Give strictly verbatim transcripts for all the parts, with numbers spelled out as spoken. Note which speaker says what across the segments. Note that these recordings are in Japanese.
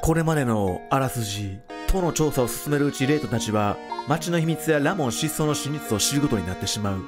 Speaker 1: これまでのあらすじ。党の調査を進めるうちレイトたちは町の秘密やラモン失踪の真実を知ることになってしまう。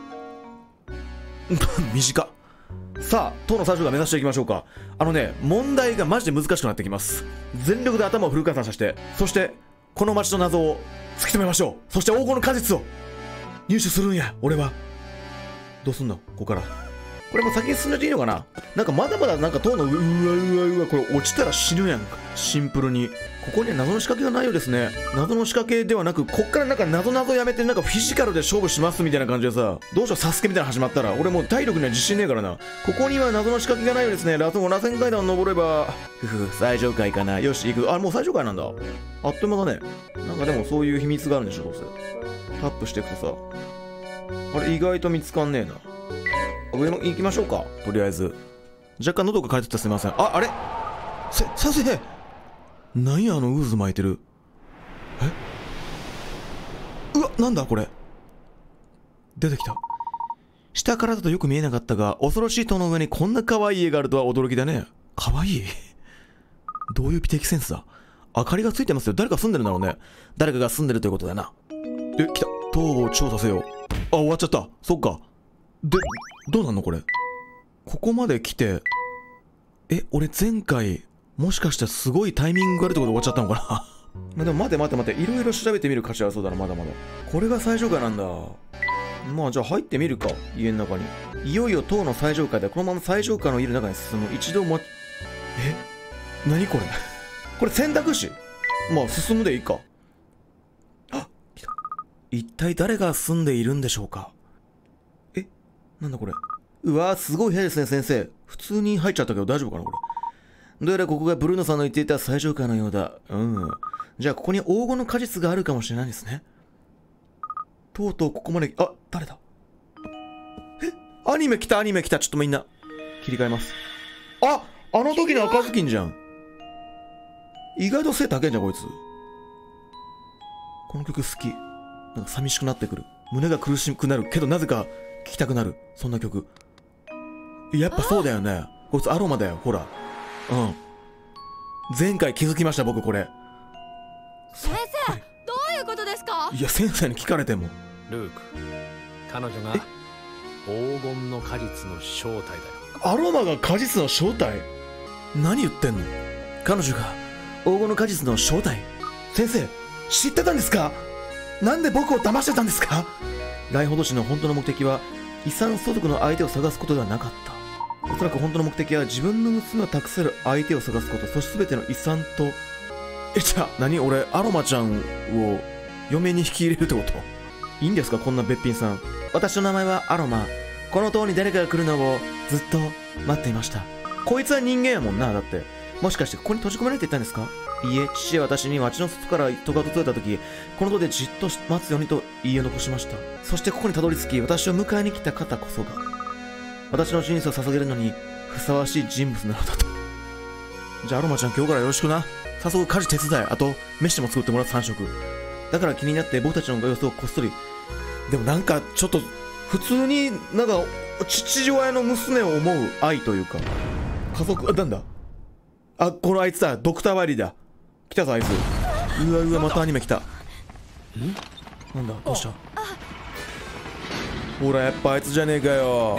Speaker 1: 短っ。さあ、党の最初が目指していきましょうか。あのね、問題がマジで難しくなってきます。全力で頭をフル回転させて、そしてこの町の謎を突き止めましょう。そして黄金の果実を入手するんや。俺はどうすんのここから。これも先に進んでいいのかな。なんかまだまだなんか塔のうわうわうわ、これ落ちたら死ぬやんか。シンプルにここには謎の仕掛けがないようですね。謎の仕掛けではなく、こっからなんか謎謎やめてなんかフィジカルで勝負しますみたいな感じでさ、どうしようサスケみたいなの始まったら俺もう体力には自信ねえからな。ここには謎の仕掛けがないようですね。ラスボ螺旋階段を登ればふふ最上階かな。よし行く。あ、もう最上階なんだ。あっという間だね。なんかでもそういう秘密があるんでしょ。どうせタップしていくとさ、あれ意外と見つかんねえな。上も行きましょうか。とりあえず若干喉が枯れてた。すみません。あ、あれせ、先生なんやあの渦巻いてる。え、うわ、なんだこれ。出てきた。下からだとよく見えなかったが、恐ろしい塔の上にこんな可愛い家があるとは驚きだね。可愛いどういう美的センスだ。明かりがついてますよ。誰か住んでるんだろうね。誰かが住んでるということだな。え、来た。塔を調査せよ。あ、終わっちゃった。そっか。で、どうなんのこれ。ここまで来て、え、俺前回もしかしてすごいタイミングがあるってことで終わっちゃったのかな。まあでも待て待て待て、いろいろ調べてみる価値あるそうだな。まだまだこれが最上階なんだ。まあじゃあ入ってみるか。家の中にいよいよ塔の最上階で、このまま最上階の家の中に進む。一度もえ何これこれ選択肢。まあ進むでいいか。あ、来た。一体誰が住んでいるんでしょうか。え、なんだこれ。うわー、すごい部屋ですね先生。普通に入っちゃったけど大丈夫かなこれ。どうやらここがブルーノさんの言っていた最上階のようだ。うん。じゃあここに黄金の果実があるかもしれないですね。とうとうここまで。あ、誰だ。え、アニメ来た、アニメ来た。ちょっとみんな切り替えます。あ、あの時の赤ずきんじゃん。意外と背高いんじゃんこいつ。この曲好き。なんか寂しくなってくる。胸が苦しくなるけどなぜか聴きたくなる。そんな曲。やっぱそうだよね。こいつアロマだよ。ほら。うん。前回気づきました僕これ。
Speaker 2: 先生、どういうことですか。
Speaker 1: いや先生に聞かれても。
Speaker 3: ルーク、彼女が黄金の果実の正体だよ。
Speaker 1: アロマが果実の正体。何言ってんの。彼女が黄金の果実の正体。先生知ってたんですか。なんで僕を騙してたんですか。来訪士の本当の目的は遺産相続の相手を探すことではなかった。おそらく本当の目的は自分の娘を託せる相手を探すこと。そして全ての遺産と。え、じゃあ何、俺アロマちゃんを嫁に引き入れるってこと。いいんですかこんなべっぴんさん。私の名前はアロマ。この塔に誰かが来るのをずっと待っていました。こいつは人間やもんな。だってもしかしてここに閉じ込められていたんですか。いいえ、父は私に町の外から人が訪れた時、この塔でじっと待つようにと言い残しました。そしてここにたどり着き、私を迎えに来た方こそが私の人生を捧げるのにふさわしい人物なのだと。じゃあアロマちゃん今日からよろしくな。早速家事手伝い、あと飯も作ってもらうさん食。だから気になって僕たちの様子をこっそり。でもなんかちょっと普通になんか父親の娘を思う愛というか家族。あ、なんだ。あ、このあいつだ。ドクターワイリーだ。来たぞあいつ。うわうわ、またアニメ来た。んなんだ、どうした。ほらやっぱあいつじゃねえかよ。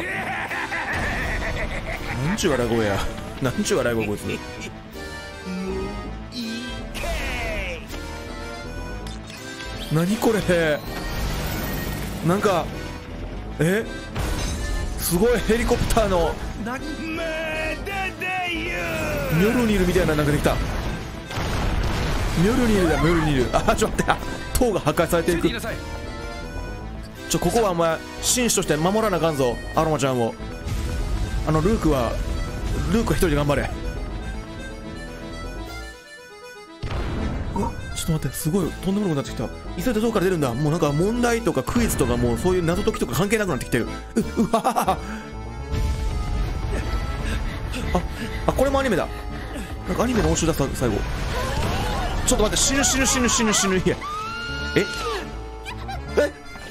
Speaker 1: なんちゅう笑い声や。なんちゅう笑い声こいつ。何これ。なんかえすごいヘリコプターのミョルニルみたいななんかできた。ミョルニルだ、ミョルニル。あ、ちょっと待って。塔が破壊されていく。ちょ、ここはお前紳士として守らなあかんぞアロマちゃんを。あのルークはルークは一人で頑張れ。うわ、ちょっと待って、すごいとんでもなくなってきた。急いで塔から出るんだ。もうなんか問題とかクイズとかもうそういう謎解きとか関係なくなってきてる。ううわはは。ああ、これもアニメだ。なんかアニメの応酬ださ最後。ちょっと待って、死ぬ死ぬ死ぬ死ぬ死ぬ。いやええ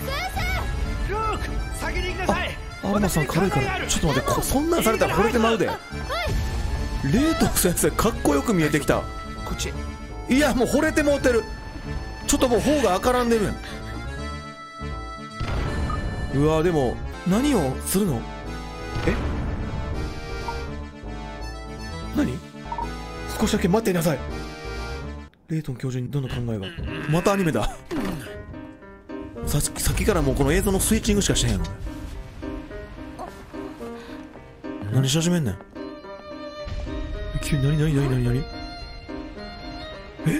Speaker 1: あ、アロマさん軽いから。ちょっと待って、こそんなんされたら惚れてまうで。レイト先生かっこよく見えてきた。
Speaker 3: こっち。
Speaker 1: いやもう惚れてもうてる。ちょっともう方が赤らんでるやん。うわでも何をするの？え？何？少しだけ待っていなさい。レイトン教授にどんな考えが。またアニメだ。さっきさっきからもうこの映像のスイッチングしかしてへんの。何し始めんねん。急に何何何何何？え？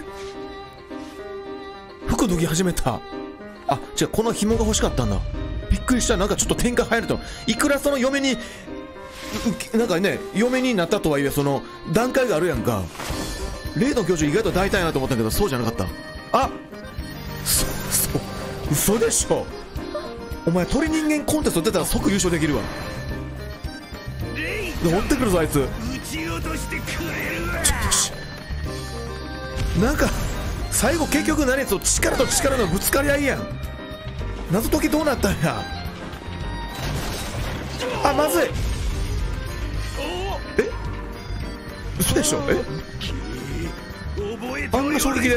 Speaker 1: 服脱ぎ始めた。あ、違う、この紐が欲しかったんだ。びっくりした。なんかちょっと展開入ると、いくらその嫁になんかね、嫁になったとはいえその段階があるやんか。レイトン教授意外と大胆やなと思ったけど、そうじゃなかった。あ、そそう嘘でしょ。お前鳥人間コンテスト出たら即優勝できるわ。追ってくるぞあいつ。撃ち落としてくれるわ。ちょっとしなんか最後結局何と力と力のぶつかり合いやん。謎解きどうなったんや。あ、まずい。え、嘘でしょ。え、あんな衝撃で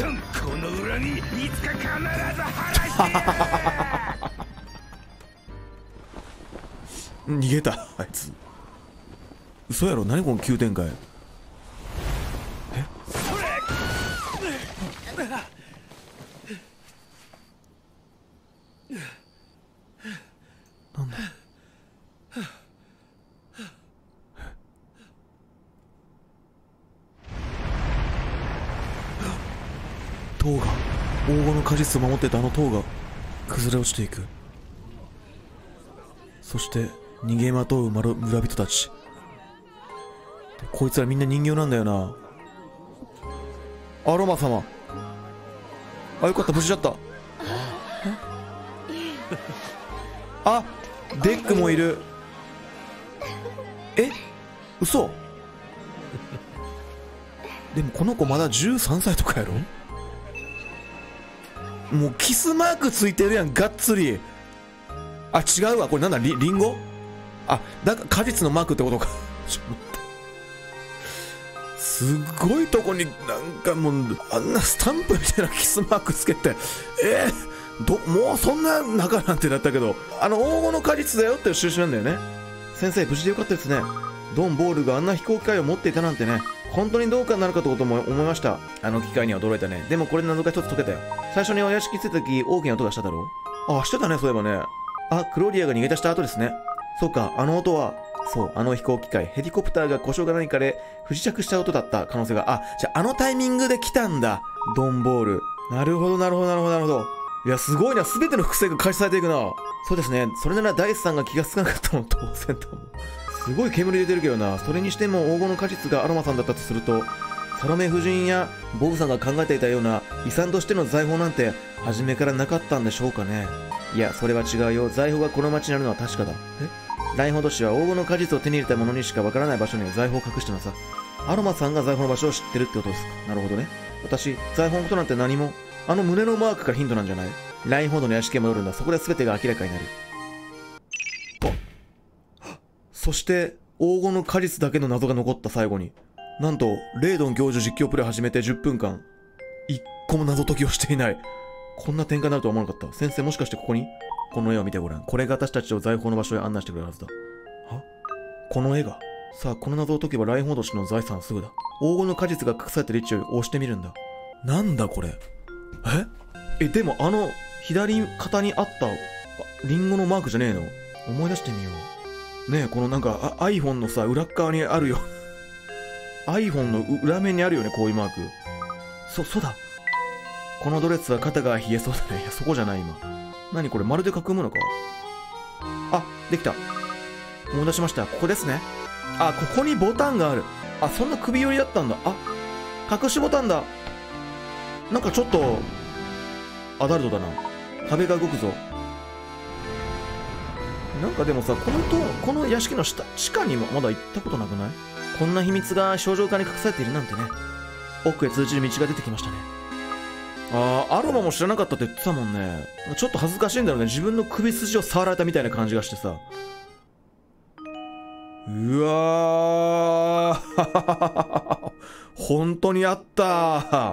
Speaker 1: 逃げたあいつ。嘘やろ。何この急展開。え、なんだ。塔が、黄金の果実を守ってたあの塔が崩れ落ちていく。そして逃げまとう村人たち。こいつらみんな人形なんだよな。アロマ様。あ、よかった、無事だった。あ、デックもいる。え、嘘。でもこの子まだじゅうさんさいとかやろ。もうキスマークついてるやん、がっつり。あ、違うわ、これなんだ、リリンゴ。あ、だから果実のマークってことか。ちょっと待って、すごいとこになんかもうあんなスタンプみたいなキスマークつけて、えー、どもうそんな中なんてなったけど、あの黄金の果実だよっていう印なんだよね。先生無事でよかったですね。ドン・ボールがあんな飛行機械を持っていたなんてね。本当にどうかになるかとことも思いました。あの機械には驚いたね。でもこれで謎が一つ解けたよ。最初にお屋敷着いた時大きな音がしただろう。あ、してたね、そういえばね。あ、クローディアが逃げ出した後ですね。そうか、あの音は、そう、あの飛行機械、ヘリコプターが故障が何かで不時着した音だった可能性が。あ、じゃああのタイミングで来たんだ、ドン・ボール。なるほどなるほどなるほどなるほど。いや、すごいな、全ての複製が開始されていくな。そうですね、それならダイスさんが気がつかなかったの当然だもん。すごい煙出てるけどな。それにしても黄金の果実がアロマさんだったとすると、サロメ夫人やボブさんが考えていたような遺産としての財宝なんて初めからなかったんでしょうかね。いや、それは違うよ。財宝がこの町にあるのは確かだ。え、ラインホド氏は黄金の果実を手に入れた者にしかわからない場所に財宝を隠したのさ。アロマさんが財宝の場所を知ってるってことですか。なるほどね。私、財宝のことなんて何も。あの胸のマークがヒントなんじゃない？ラインホードの屋敷へ戻るんだ。そこで全てが明らかになる。あ、そして黄金の果実だけの謎が残った最後に。なんと、レイドン教授実況プレイ始めてじゅっぷんかん、一個も謎解きをしていない。こんな展開になるとは思わなかった。先生、もしかしてここに？この絵を見てごらん。これが私たちを財宝の場所へ案内してくれるはずだ。は？この絵が。さあ、この謎を解けばラインホード氏の財産はすぐだ。黄金の果実が隠されてる位置を押してみるんだ。なんだこれ。ええ、でもあの、左肩にあったリンゴのマークじゃねえの？思い出してみよう。ねえ、このなんか、あ iPhone のさ、裏側にあるよ。iPhone の裏面にあるよね、こういうマーク。そ、そうだ。このドレスは肩が冷えそうだね。いや、そこじゃない、今。何これ、丸で囲むのか？あ、できた。思い出しました。ここですね。あ、ここにボタンがある。あ、そんな首寄りだったんだ。あ、隠しボタンだ。なんかちょっと、アダルトだな。壁が動くぞ。なんかでもさ、このと、この屋敷の下、地下にもまだ行ったことなくない？こんな秘密が少女化に隠されているなんてね。奥へ通じる道が出てきましたね。あー、アロマも知らなかったって言ってたもんね。ちょっと恥ずかしいんだろうね。自分の首筋を触られたみたいな感じがしてさ。うわー本当にあった。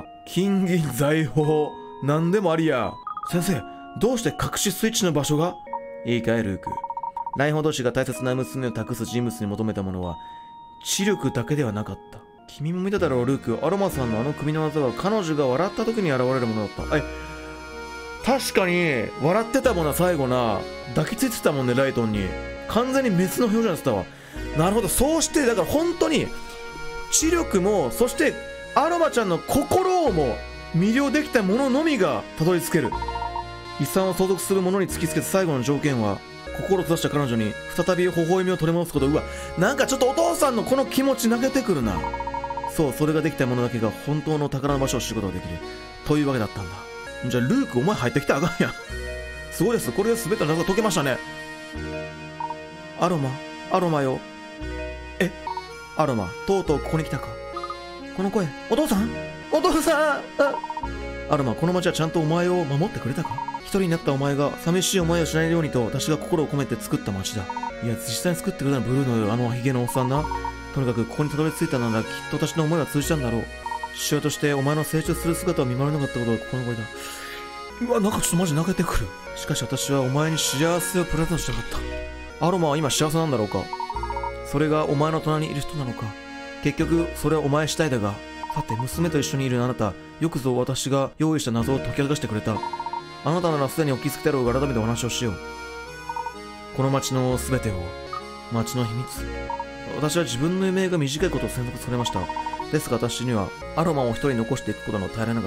Speaker 1: 金銀財宝何でもありや。先生、どうして隠しスイッチの場所が？いいかいルーク、ラインホド氏が大切な娘を託す人物に求めたものは知力だけではなかった。君も見ただろうルーク、アロマさんのあの首の技は彼女が笑った時に現れるものだった。え、確かに笑ってたもんな。最後な抱きついてたもんね、ライトンに。完全にメスの表情になってたわ。なるほど、そうしてだから本当に知力も、そしてアロマちゃんの心をも魅了できたもののみがたどり着ける。遺産を相続する者に突きつけた最後の条件は、心を閉ざした彼女に再び微笑みを取り戻すこと。うわ、なんかちょっとお父さんのこの気持ち泣けてくるな。そう、それができた者だけが本当の宝の場所を知ることができるというわけだったんだ。じゃあルーク、お前入ってきたらあかんやん。すごいです。これで全ての謎が解けましたね。アロマ、アロマよ。え、アロマ、とうとうここに来たか。この声、お父さん、お父さん。あ、アロマ、この町はちゃんとお前を守ってくれたか。一人になったお前が寂しい思いをしないようにと私が心を込めて作った町だ。いや、実際に作ってくれたのはブルーのよ、あのヒゲのおっさんな。とにかくここにたどり着いたならきっと私の思いは通じたんだろう。父親としてお前の成長する姿を見守れなかったことが心残りだ。うわ、なんかちょっとマジ泣けてくる。しかし私はお前に幸せをプレゼントしたかった。アロマは今幸せなんだろうか。それがお前の隣にいる人なのか。結局それはお前次第だが、さて娘と一緒にいるあなた、よくぞ私が用意した謎を解き明かしてくれた。あなたならすでにお気づきだろうが、改めてお話をしよう。この町の全てを、町の秘密。私は自分の夢が短いことを選択されました。ですが私にはアロマを一人残していくことの耐えられなかった。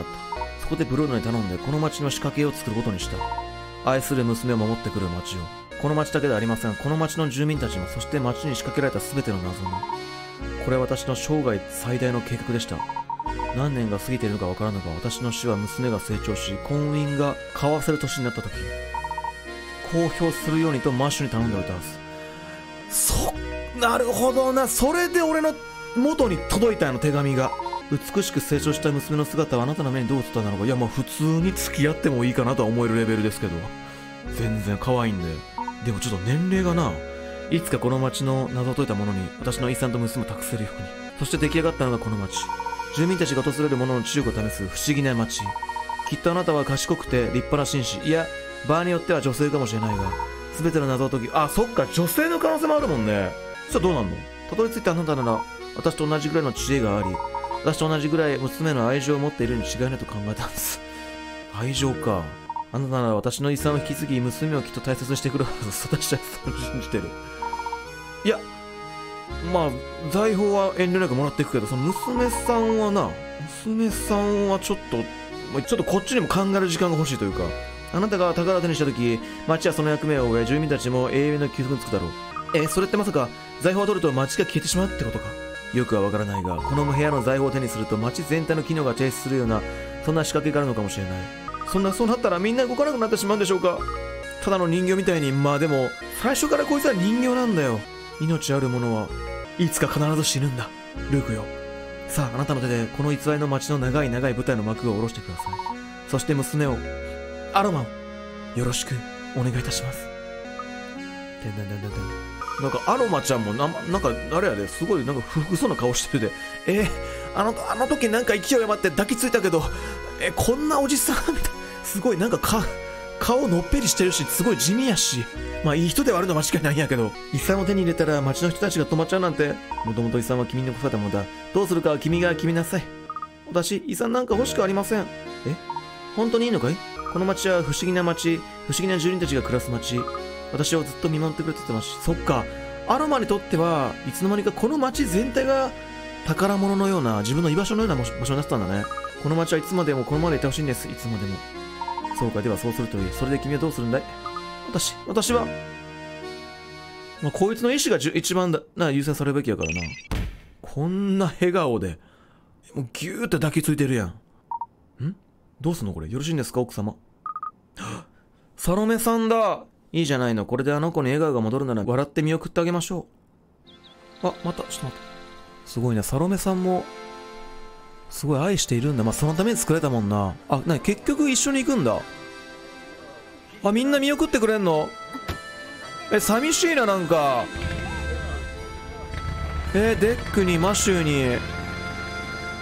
Speaker 1: そこでブルーノに頼んでこの町の仕掛けを作ることにした。愛する娘を守ってくる町を。この町だけではありません。この町の住民たちも、そして町に仕掛けられた全ての謎も。これは私の生涯最大の計画でした。何年が過ぎているのかわからぬが、私の死は娘が成長し、婚姻が交わせる年になった時、公表するようにとマッシュに頼んでおいたはず。そ、なるほどな。それで俺の元に届いたの、手紙が。美しく成長した娘の姿はあなたの目にどう映ったんだろうか。いや、まあ普通に付き合ってもいいかなとは思えるレベルですけど、全然可愛いんで。でもちょっと年齢がな、いつかこの町の謎を解いた者に私の遺産と娘を託せるように。そして出来上がったのがこの町。住民たちが訪れる者の知力を試す不思議な町。きっとあなたは賢くて立派な紳士、いや場合によっては女性かもしれないが、全ての謎を解き、あ、そっか、女性の可能性もあるもんね。そしたらどうなんの。たどり着いたあなたなら私と同じぐらいの知恵があり、私と同じぐらい娘の愛情を持っているに違いないと考えたんです。愛情か。あなたなら私の遺産を引き継ぎ、娘をきっと大切にしてくるはず。私はそれを信じてる。いや、まあ財宝は遠慮なくもらっていくけど、その娘さんはな、娘さんはちょっとちょっとこっちにも考える時間が欲しいというか、あなたが宝を手にした時、町はその役目を終え、住民たちも永遠の休息につくだろう。え、それってまさか財宝を取ると町が消えてしまうってことか。よくはわからないが、この部屋の財宝を手にすると町全体の機能が停止するような、そんな仕掛けがあるのかもしれない。そんな、そうなったらみんな動かなくなってしまうんでしょうか。ただの人形みたいに。まあでも最初からこいつは人形なんだよ。命ある者はいつか必ず死ぬんだ、ルークよ。さあ、あなたの手でこの偽りの町の長い長い舞台の幕を下ろしてください。そして娘を、アロマをよろしくお願いいたします。てんてんてんてんてん。なんかアロマちゃんもな、なんかあれやで、すごいなんか不服そうな顔してるで。えー、あのあの時なんか勢い余って抱きついたけど、え、こんなおじさんみたい。すごいなんかか顔のっぺりしてるし、すごい地味やし、まあいい人ではあるのは間違いないんやけど、遺産を手に入れたら町の人たちが止まっちゃうなんて。もともと遺産は君に残されたものだ。どうするかは君が決めなさい。私遺産なんか欲しくありません。え、本当にいいのかい。この町は不思議な町、不思議な住人たちが暮らす町。私をずっと見守ってくれてた町。そっか、アロマにとってはいつの間にかこの町全体が宝物のような、自分の居場所のような場所になってたんだね。この町はいつまでもこのままでいてほしいんです。いつまでも。そうか、ではそうするといい。それで君はどうするんだい。私、私は、まあ、こいつの意志が一番だな、優先されるべきやからな。こんな笑顔で、もうギューって抱きついてるやん。んどうすんのこれ。よろしいんですか、奥様。サロメさんだ。いいじゃないの。これであの子に笑顔が戻るなら笑って見送ってあげましょう。あ、また、ちょっと待って。すごいね。サロメさんも、すごい愛しているんだ。まあ、そのために作れたもんな。あ、なに、結局一緒に行くんだ。あ、みんな見送ってくれんの？え、寂しいな、なんか。えー、デックにマシューに。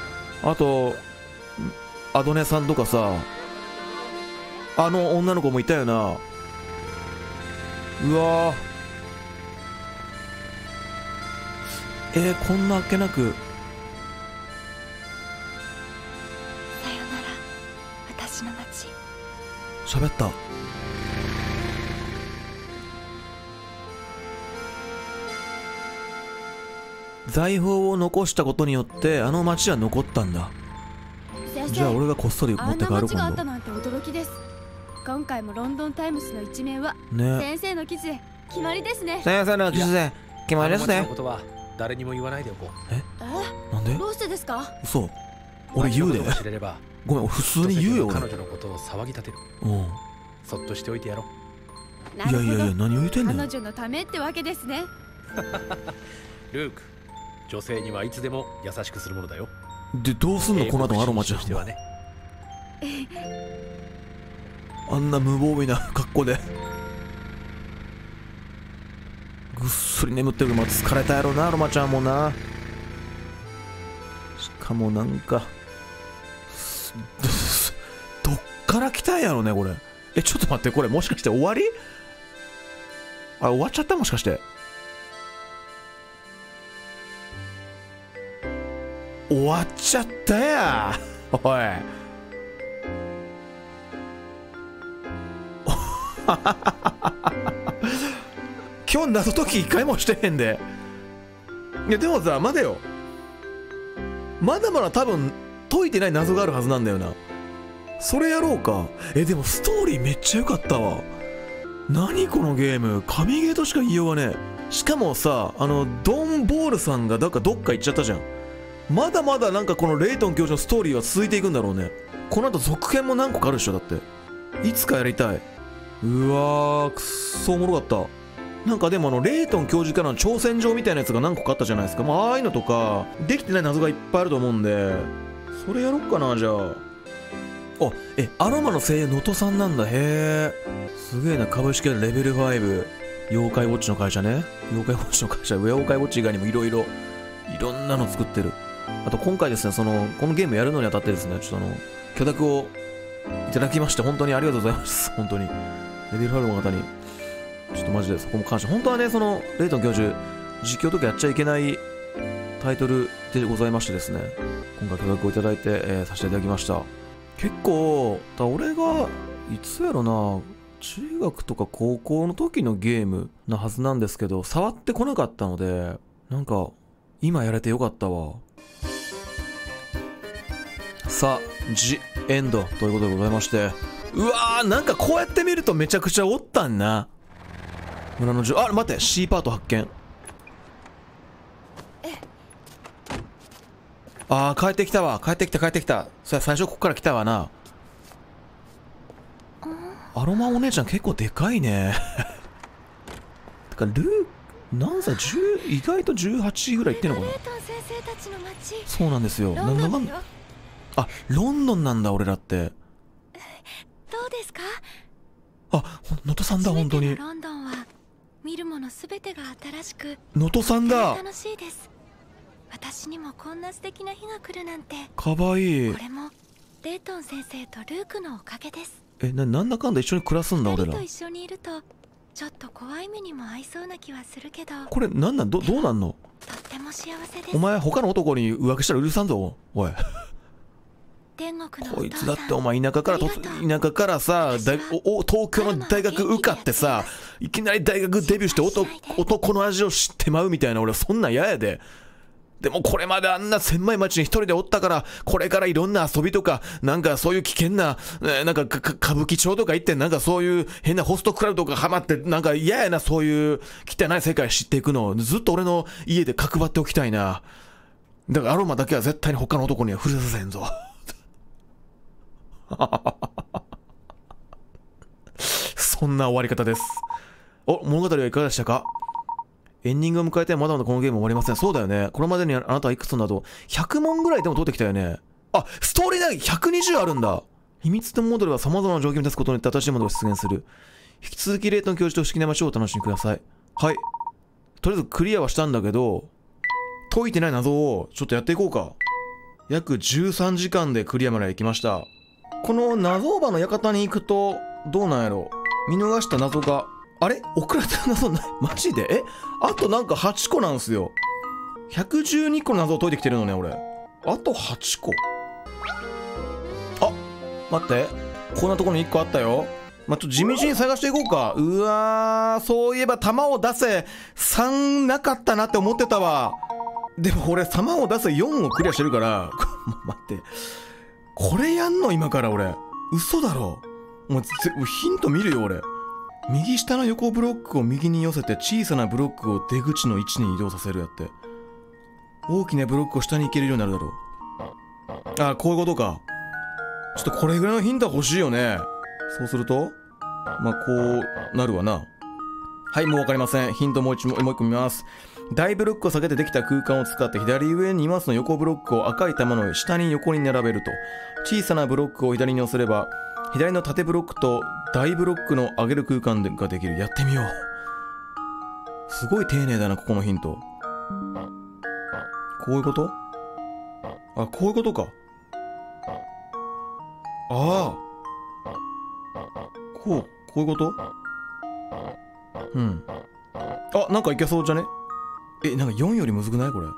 Speaker 1: あとアドネさんとかさ、あの女の子もいたよな。うわー、えー、こんなあっけなく。
Speaker 2: さよなら私の街。
Speaker 1: 喋った。財宝を残したことによってあの町は残ったんだ。
Speaker 2: 先生、
Speaker 1: じゃあ俺がこっそり持って帰る。
Speaker 2: あんな街があった
Speaker 1: 今
Speaker 2: なんて驚きです。今回もロンドンタイムズの一面は
Speaker 1: 度ね。
Speaker 2: 先生の記事で決まりですね。
Speaker 1: 先生の記事で決まりですね。
Speaker 3: あの町のことは誰にも言わないでおこう。
Speaker 2: え、
Speaker 1: なんで？
Speaker 2: どうしてですか？
Speaker 1: 嘘。俺言うで。
Speaker 3: 町のことを知れれば
Speaker 1: ごめん、普通に言うよ俺。
Speaker 3: 彼女のことを騒ぎ立てる。
Speaker 1: うん。
Speaker 3: そっとしておいてやろう。
Speaker 2: ないるほど。
Speaker 1: やいやいや、何を言ってんねん。
Speaker 2: 彼女のためってわけですね。
Speaker 3: ルーク、女性にはいつでも優しくするものだよ。
Speaker 1: でどうすんのこの後アロマちゃん
Speaker 3: してはね。
Speaker 1: あんな無防備な格好でぐっすり眠ってるけど、まあ、疲れたやろなアロマちゃんもな。しかもなんかどっから来たんやろねこれ。え、ちょっと待って、これもしかして終わり？あ、終わっちゃった？もしかして終わっちゃったやおい今日謎解き一回もしてへんで。いやでもさ、待てよ、まだまだ多分解いてない謎があるはずなんだよな。それやろうか。え、でもストーリーめっちゃ良かったわ。何このゲーム、神ゲーとしか言いようがねえ。しかもさ、あのドンボールさんがだからどっか行っちゃったじゃん。まだまだなんかこのレイトン教授のストーリーは続いていくんだろうね。この後続編も何個かあるでしょ。だっていつかやりたい。うわー、くっそおもろかった。なんかでもあのレイトン教授からの挑戦状みたいなやつが何個かあったじゃないですか。まあああいうのとかできてない謎がいっぱいあると思うんで、それやろっかな。じゃあ、あ、え、アロマの声優能登さんなんだ。へえ、すげえな。株式会社レベルご、妖怪ウォッチの会社ね。妖怪ウォッチの会社、妖怪ウォッチ以外にもいろいろいろんなの作ってる。あと今回ですね、そのこのゲームやるのにあたってですね、ちょっとあの許諾をいただきまして本当にありがとうございます。本当にレベルごの方にちょっとマジでそこも感謝。本当はね、そのレイトン教授実況とかやっちゃいけないタイトルでございましてですね、今回許諾をいただいて、えー、させていただきました。結構だ俺がいつやろな、中学とか高校の時のゲームなはずなんですけど、触ってこなかったので、なんか今やれてよかったわ。さあ、ジ・エンドということでございまして、うわー、なんかこうやって見るとめちゃくちゃおったんな。村のじゅ、あ、待って、C パート発見。あー、帰ってきたわ。帰ってきた帰ってきた。そりゃ最初こっから来たわな。アロマお姉ちゃん結構でかいね。てかルー何歳？じゅう、意外とじゅうはちぐらいいってんのかな。
Speaker 2: レイトン先生たちの街。
Speaker 1: そうなんですよ。
Speaker 2: ロンドンだよ。
Speaker 1: あ、ロンドンなんだ俺らって。
Speaker 2: どうですか？
Speaker 1: あ、能登さんだ。本当に
Speaker 2: ロンドンは見るものすべてが新しく、
Speaker 1: 能登さんだ。
Speaker 2: 楽しいです。私にもこんな素敵な日が来るなんて。
Speaker 1: かわいい。
Speaker 2: これもレイトン先生とルークのおかげです。
Speaker 1: え、な、なんだかんだ一緒に暮らすんだ俺ら。
Speaker 2: 二人と一緒にいるとちょっと怖い目にも合いそうな気はするけど、
Speaker 1: これなんなん、ど、どうなんの？
Speaker 2: とっても幸せです。
Speaker 1: お前他の男に浮気したら許さんぞ。おい。
Speaker 2: 天国のお父さん、
Speaker 1: こいつだってお前田舎からと田舎からさ、大おお東京の大学受かってさ、いきなり大学デビューして男男の味を知ってまうみたいな。俺はそんなん嫌やで。でもこれまであんな狭い町に一人でおったから、これからいろんな遊びとか、なんかそういう危険な、えー、なんかか歌舞伎町とか行って、なんかそういう変なホストクラブとかハマって、なんか嫌やな、そういう汚い世界知っていくのをずっと俺の家で角張っておきたいな。だからアロマだけは絶対に他の男には触れさせへんぞ。そんな終わり方です。お、物語はいかがでしたか？エンディングを迎えてまだまだこのゲーム終わりません。そうだよね。これまでにあなたはいくつなどひゃく問ぐらいでも取ってきたよね。あ、ストーリー内ひゃくにじゅうあるんだ。秘密のモデルは様々な条件を満たすことによって新しいモデルを出現する。引き続きレイトン教授と不思議な街をお楽しみください。はい。とりあえずクリアはしたんだけど、解いてない謎をちょっとやっていこうか。 約じゅうさんじかんでクリアまで行きました。この謎場の館に行くとどうなんやろ。見逃した謎があれ遅れた謎ないマジで。えあとなんかはちこなんすよ。ひゃくじゅうにこの謎を解いてきてるのね俺。あとはちこ。あ待って、こんなところにいっこあったよ。まあ、ちょっと地道に探していこうか。うわー、そういえば弾を出せさんなかったなって思ってたわ。でも俺弾を出せよんをクリアしてるから待って、これやんの今から俺。嘘だろ。もうヒント見るよ俺。右下の横ブロックを右に寄せて小さなブロックを出口の位置に移動させるやって。大きなブロックを下に行けるようになるだろう。ああ、こういうことか。ちょっとこれぐらいのヒントは欲しいよね。そうするとまあこうなるわな。はい、もう分かりません。ヒントもう一もう一個見ます。大ブロックを下げてできた空間を使って左上ににマスの横ブロックを赤い玉の下に横に並べると、小さなブロックを左に寄せれば左の縦ブロックと大ブロックの上げる空間ができる。やってみよう。すごい丁寧だなここのヒント。こういうこと？あ、こういうことか。ああ、こう、こういうこと？うん。あ、なんかいけそうじゃね？え、なんかよんよりむずくないこれ。い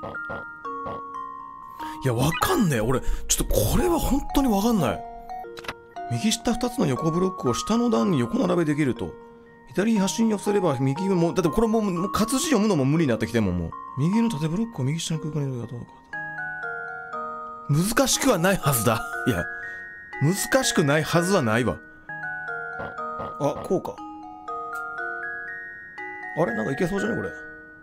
Speaker 1: や、わかんねえ。俺、ちょっとこれは本当にわかんない。右下ふたつの横ブロックを下の段に横並べできると。左端に寄せれば右も、だってこれもう活字読むのも無理になってきてもん、もう。右の縦ブロックを右下の空間に入れるかどうか。難しくはないはずだ。いや、難しくないはずはないわ。あ、こうか。あれなんかいけそうじゃねこれ。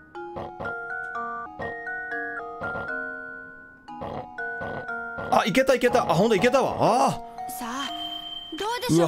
Speaker 1: あ、いけたいけた。あ、ほんといけたわ。ああ。
Speaker 2: さあ、どうでしょう。
Speaker 1: うわ、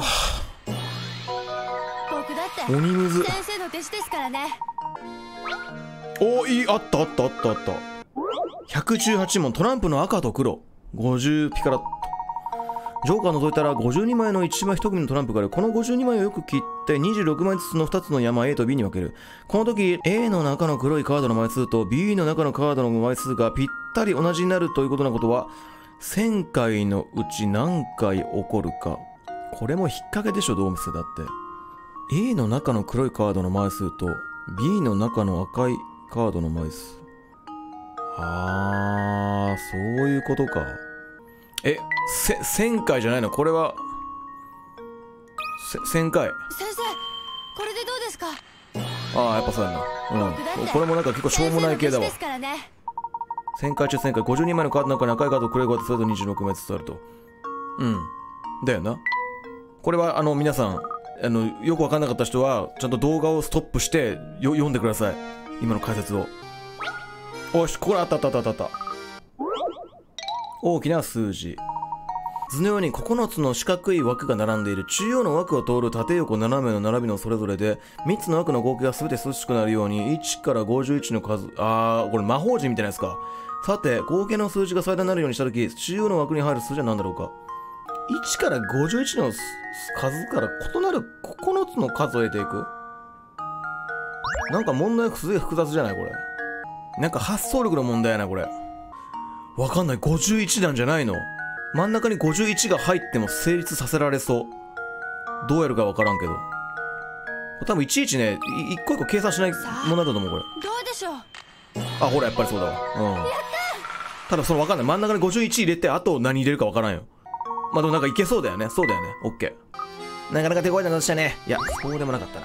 Speaker 2: 僕だって
Speaker 1: 鬼むず。
Speaker 2: 先生の弟子ですからね。
Speaker 1: おー、いい、あったあったあったあった。ひゃくじゅうはちもん、トランプの赤と黒。ごじゅうピカラット。ジョーカーを除いたらごじゅうにまいのいちまいいち組のトランプがある。このごじゅうにまいをよく切ってにじゅうろくまいずつのふたつの山 A と B に分ける。この時 A の中の黒いカードの枚数と B の中のカードの枚数がぴったり同じになるということなことは、せんかいのうち何回起こるか。これも引っ掛けでしょ、どうせだって。A の中の黒いカードの枚数と B の中の赤いカードの枚数。あー、そういうことか。え、せ、せんかいじゃないのこれは。せ、せんかい。
Speaker 2: 先生、これでどうですか。
Speaker 1: ああ、やっぱそうやな。うん。これもなんか結構しょうもない系だわ。せんかい中せんかい、ごじゅうにまいのカードの中に赤いカード、黒いカード、それとにじゅうろくまいずつあると。うん。だよな。これは、あの、皆さん、あの、よくわかんなかった人は、ちゃんと動画をストップして、よ、読んでください。今の解説を。おし、これあったあったあったあった。大きな数字。図のようにここのつの四角い枠が並んでいる。中央の枠を通る縦横斜めの並びのそれぞれでみっつの枠の合計が全て数値しくなるようにいちからごじゅういちの数。あー、これ魔法陣みたいなやつか。さて、合計の数字が最大になるようにしたとき、中央の枠に入る数字は何だろうか。いちからごじゅういちの数から異なるここのつの数を得ていく。なんか問題すげえ複雑じゃないこれ。なんか発想力の問題やなこれ。わかんない。ごじゅういちなんじゃないの。真ん中にごじゅういちが入っても成立させられそう。どうやるかわからんけど。多分いちいちね、い一個一個計算しない問題だと思うこれ。
Speaker 2: どうでしょう。
Speaker 1: あ、ほらやっぱりそうだわ。うん。ただそのわかんない。真ん中にごじゅういち入れて、あと何入れるかわからんよ。まあでもなんかいけそうだよね。そうだよね。オッケー。なかなか手強いなとしたね。いや、そうでもなかったな。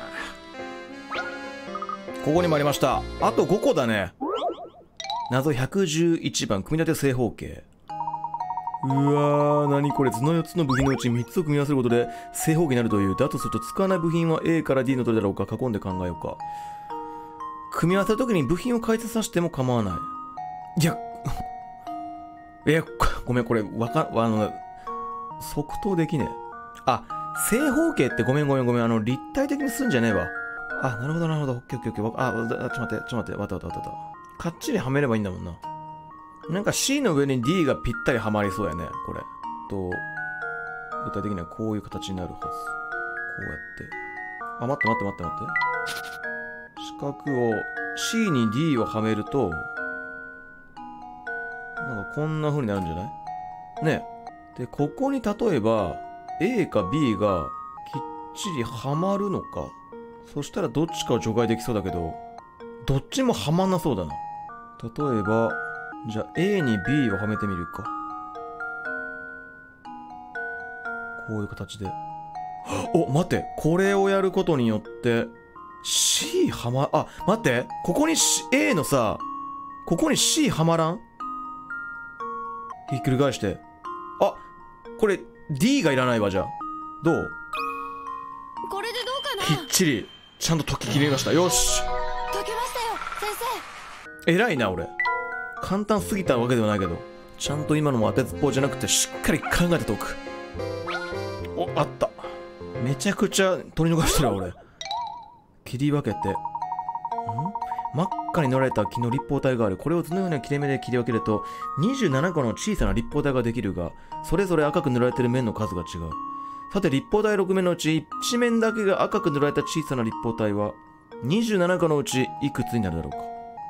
Speaker 1: ここにもありました。あとごこだね。謎ひゃくじゅういちばん、組み立て正方形。うわー、なにこれ。図のよっつの部品のうちみっつを組み合わせることで正方形になるという。だとすると使わない部品は A から D のどれだろうか。囲んで考えようか。組み合わせるときに部品を解説させても構わない。いや、え、ごめん、これ、わか、あの、即答できねえ。あ、正方形ってごめんごめんごめん。あの、立体的にすんじゃねえわ。あ、なるほどなるほど。オッケーオッケーオッケー。あ、ちょっと待って、ちょっと待って、わたわたわたわた。かっちりはめればいいんだもんな。なんか C の上に D がぴったりはまりそうやね、これ。と、具体的にはこういう形になるはず。こうやって。あ、待って待って待って待って。四角を C に D をはめると、なんかこんな風になるんじゃない？ ね。で、ここに例えば A か B がきっちりはまるのか。そしたらどっちかを除外できそうだけど、どっちもはまんなそうだな。例えば、じゃあ A に B をはめてみるか。こういう形で。お、待って。これをやることによって、C はま、あ、待って。ここに、C、A のさ、ここに C はまらん？ひっくり返して。あ、これ D がいらないわ、じゃあ。どう？
Speaker 2: これでどうかな。
Speaker 1: きっちり、ちゃんと解ききりました。よし。
Speaker 2: 解けましたよ、先
Speaker 1: 偉いな、俺。簡単すぎたわけではないけど、ちゃんと今のも当てずっぽうじゃなくて、しっかり考えて解く。お、あった。めちゃくちゃ取り逃してるわ、俺。切り分けて。ん？真っ赤に塗られた木の立方体がある。これを図のような切れ目で切り分けると、にじゅうななこの小さな立方体ができるが、それぞれ赤く塗られている面の数が違う。さて、立方体ろく面のうち、いち面だけが赤く塗られた小さな立方体は、にじゅうななこのうちいくつになるだろうか。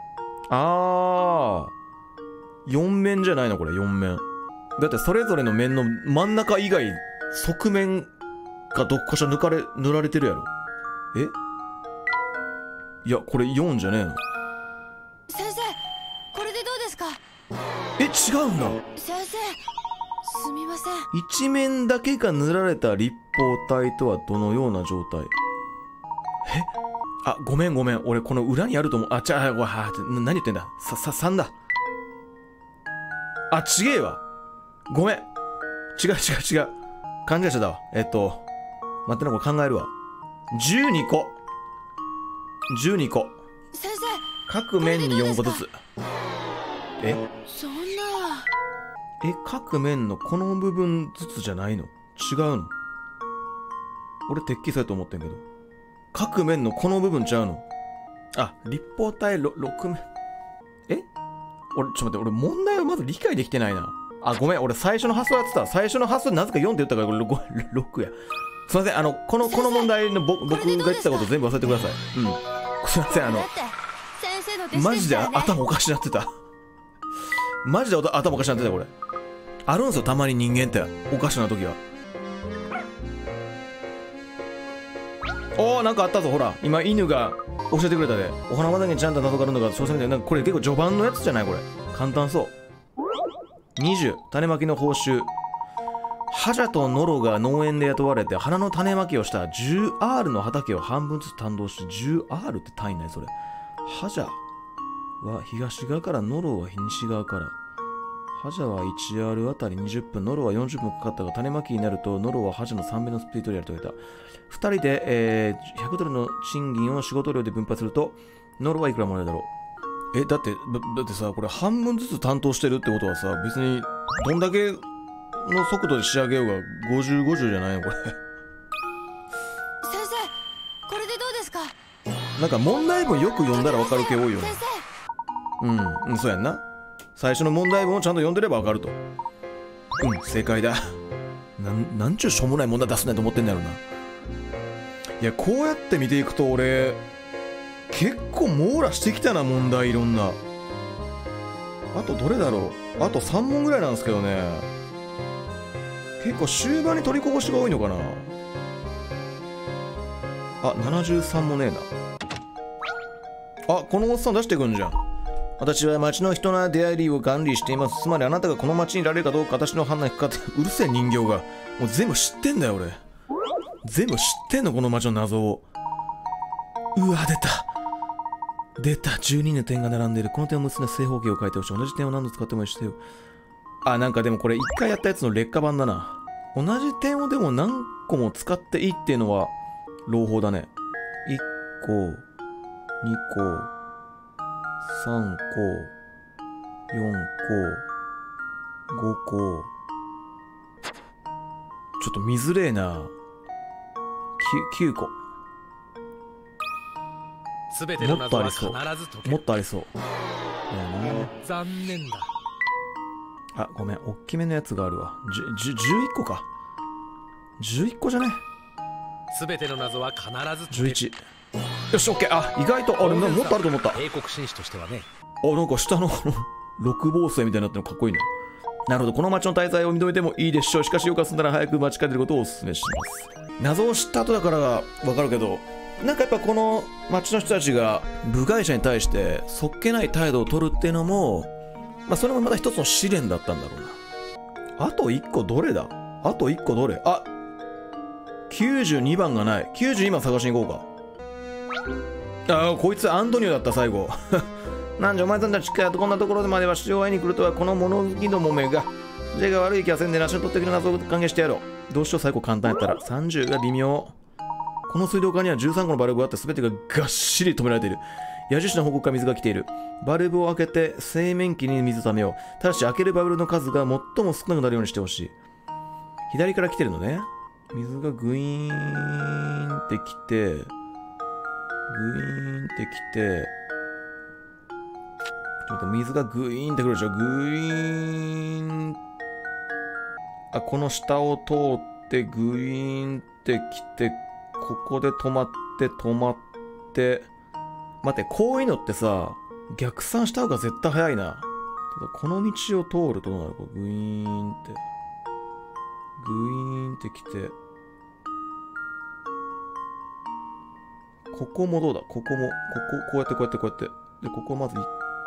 Speaker 1: あー。よん面じゃないのこれ、よん面。だってそれぞれの面の真ん中以外、側面がどっかしら抜かれ、塗られてるやろ。え？いや、これよんじゃねえの。
Speaker 2: 先生、これでどうですか？
Speaker 1: え、違うんだ。
Speaker 2: 先生、すみません。
Speaker 1: 一面だけが塗られた立方体とはどのような状態？え？あ、ごめんごめん。俺この裏にあると思う。あ、ちゃあ、わは何言ってんだ。さ、さ、さんだ。あ、ちげえわ。ごめん。違う違う違う。考えちゃったわ。えっと、待ってな、これ考えるわ。じゅうにこ。じゅうにこ。
Speaker 2: 先生、
Speaker 1: 各面によんこずつ。え？
Speaker 2: そんな。
Speaker 1: え、各面のこの部分ずつじゃないの？違うの？俺てっきりそうやと思ってんけど。各面のこの部分ちゃうの？あ、立方体ろく面。え？俺、ちょっと待って、俺問題をまず理解できてないな。あ、ごめん、俺最初の発想やってた。最初の発想でなぜかよんって言ったから、これろくや。すいません、あの、この、この問題の僕が言ってたこと全部忘れてください。うん。すいません、あの、マジで頭おかしなってた。マジで頭おかしなってた、これ。あるんすよ、たまに人間って。おかしな時は。おー、なんかあったぞ、ほら。今、犬が教えてくれたで。お花畑にちゃんと謎があるのが、そうせんで、なんかこれ結構序盤のやつじゃない、これ。簡単そう。にじゅう、種まきの報酬。ハジャとノロが農園で雇われて、花の種まきをした じゅうアール の畑を半分ずつ担当し、じゅうアール って単位ない、それ。ハジャは東側から、ノロは西側から。ハジャはいちアール あたりにじゅっぷん、ノロはよんじゅっぷんかかったが、種まきになると、ノロはハジャのさんぶんのスプリットでやると言われた。ふたりで、えー、ひゃくドルの賃金を仕事量で分配すると、ノロはいくらもらえるだろう。え、だって、だってさ、これ半分ずつ担当してるってことはさ、別に、どんだけの速度で仕上げようが、ごじゅう、ごじゅうじゃないのこれ。
Speaker 2: 先生、これでどうですか？
Speaker 1: なんか問題文よく読んだらわかる系多いよね。
Speaker 2: 先
Speaker 1: うん、うん、そうやんな。最初の問題文をちゃんと読んでればわかると。うん、正解だ。なん、なんちゅうしょうもない問題出すねんと思ってんだろうな。いや、こうやって見ていくと俺、結構網羅してきたな、問題いろんな。あとどれだろう。あとさん問ぐらいなんですけどね。結構終盤に取りこぼしが多いのかな。あ、ななじゅうさんもねえな。あ、このおっさん出してくんじゃん。私は町の人の出会いを管理しています。つまりあなたがこの町にいられるかどうか私の判断にかかって。うるせえ人形が。もう全部知ってんだよ俺。全部知ってんのこの町の謎を。うわ、出た。出た。じゅうにの点が並んでいる。この点を結んだ正方形を書いてほしい。同じ点を何度使ってもしてよ。あ、なんかでもこれ一回やったやつの劣化版だな。同じ点をでも何個も使っていいっていうのは朗報だね。いっこ、にこ、さんこ、よんこ、ごこ。ちょっと見づれえな。きゅうこ。
Speaker 3: すべての謎は必ず解ける。
Speaker 1: もっとありそう。
Speaker 3: 残念だ。
Speaker 1: あ、ごめん。おっきめのやつがあるわ。じゅ、じゅ、じゅういっこか。じゅういっこじゃね？
Speaker 3: すべての謎は必ず解ける。
Speaker 1: じゅういち。よし、オッケー。あ、意外と、あれ、もっとあると思った。
Speaker 3: 英国紳士としてはね。
Speaker 1: あ、なんか下のこの、六芒星みたいになってるのかっこいいね。 なるほど、この町の滞在を認めてもいいでしょう。しかしよかすんなら早く町帰ってることをお勧めします。謎を知った後だからわかるけど、なんかやっぱこの町の人たちが部外者に対してそっけない態度を取るっていうのも、まあそれもまた一つの試練だったんだろうな。あといっこどれだ？あといっこどれ？あ、きゅうじゅうにばんがない。きゅうじゅうにばん探しに行こうか。ああ、こいつアントニオだった最後。なんじゃお前さんたちか、こんなところまでは市場を会いに来るとは、この物好きどもめが。J が悪い気がせんでなしのとってきの謎を歓迎してやろう。どうしよう、最後簡単やったら。さんじゅうが微妙。この水道管にはじゅうさんこのバルブがあって全てががっしり止められている。矢印の方向から水が来ている。バルブを開けて製麺機に水をためよう。ただし開けるバブルの数が最も少なくなるようにしてほしい。左から来てるのね。水がグイーンってきて、グイーンってきて、ちょっと水がグイーンってくるでしょ。グイーン。あ、この下を通ってグイーンってきて、ここで止まって止まって。待って、こういうのってさ、逆算した方が絶対早いな。ただこの道を通るとどうなるか。グイーンって。グイーンってきて。ここもどうだ、ここも、ここ、こうやってこうやってこうやって。で、ここまずいっこ。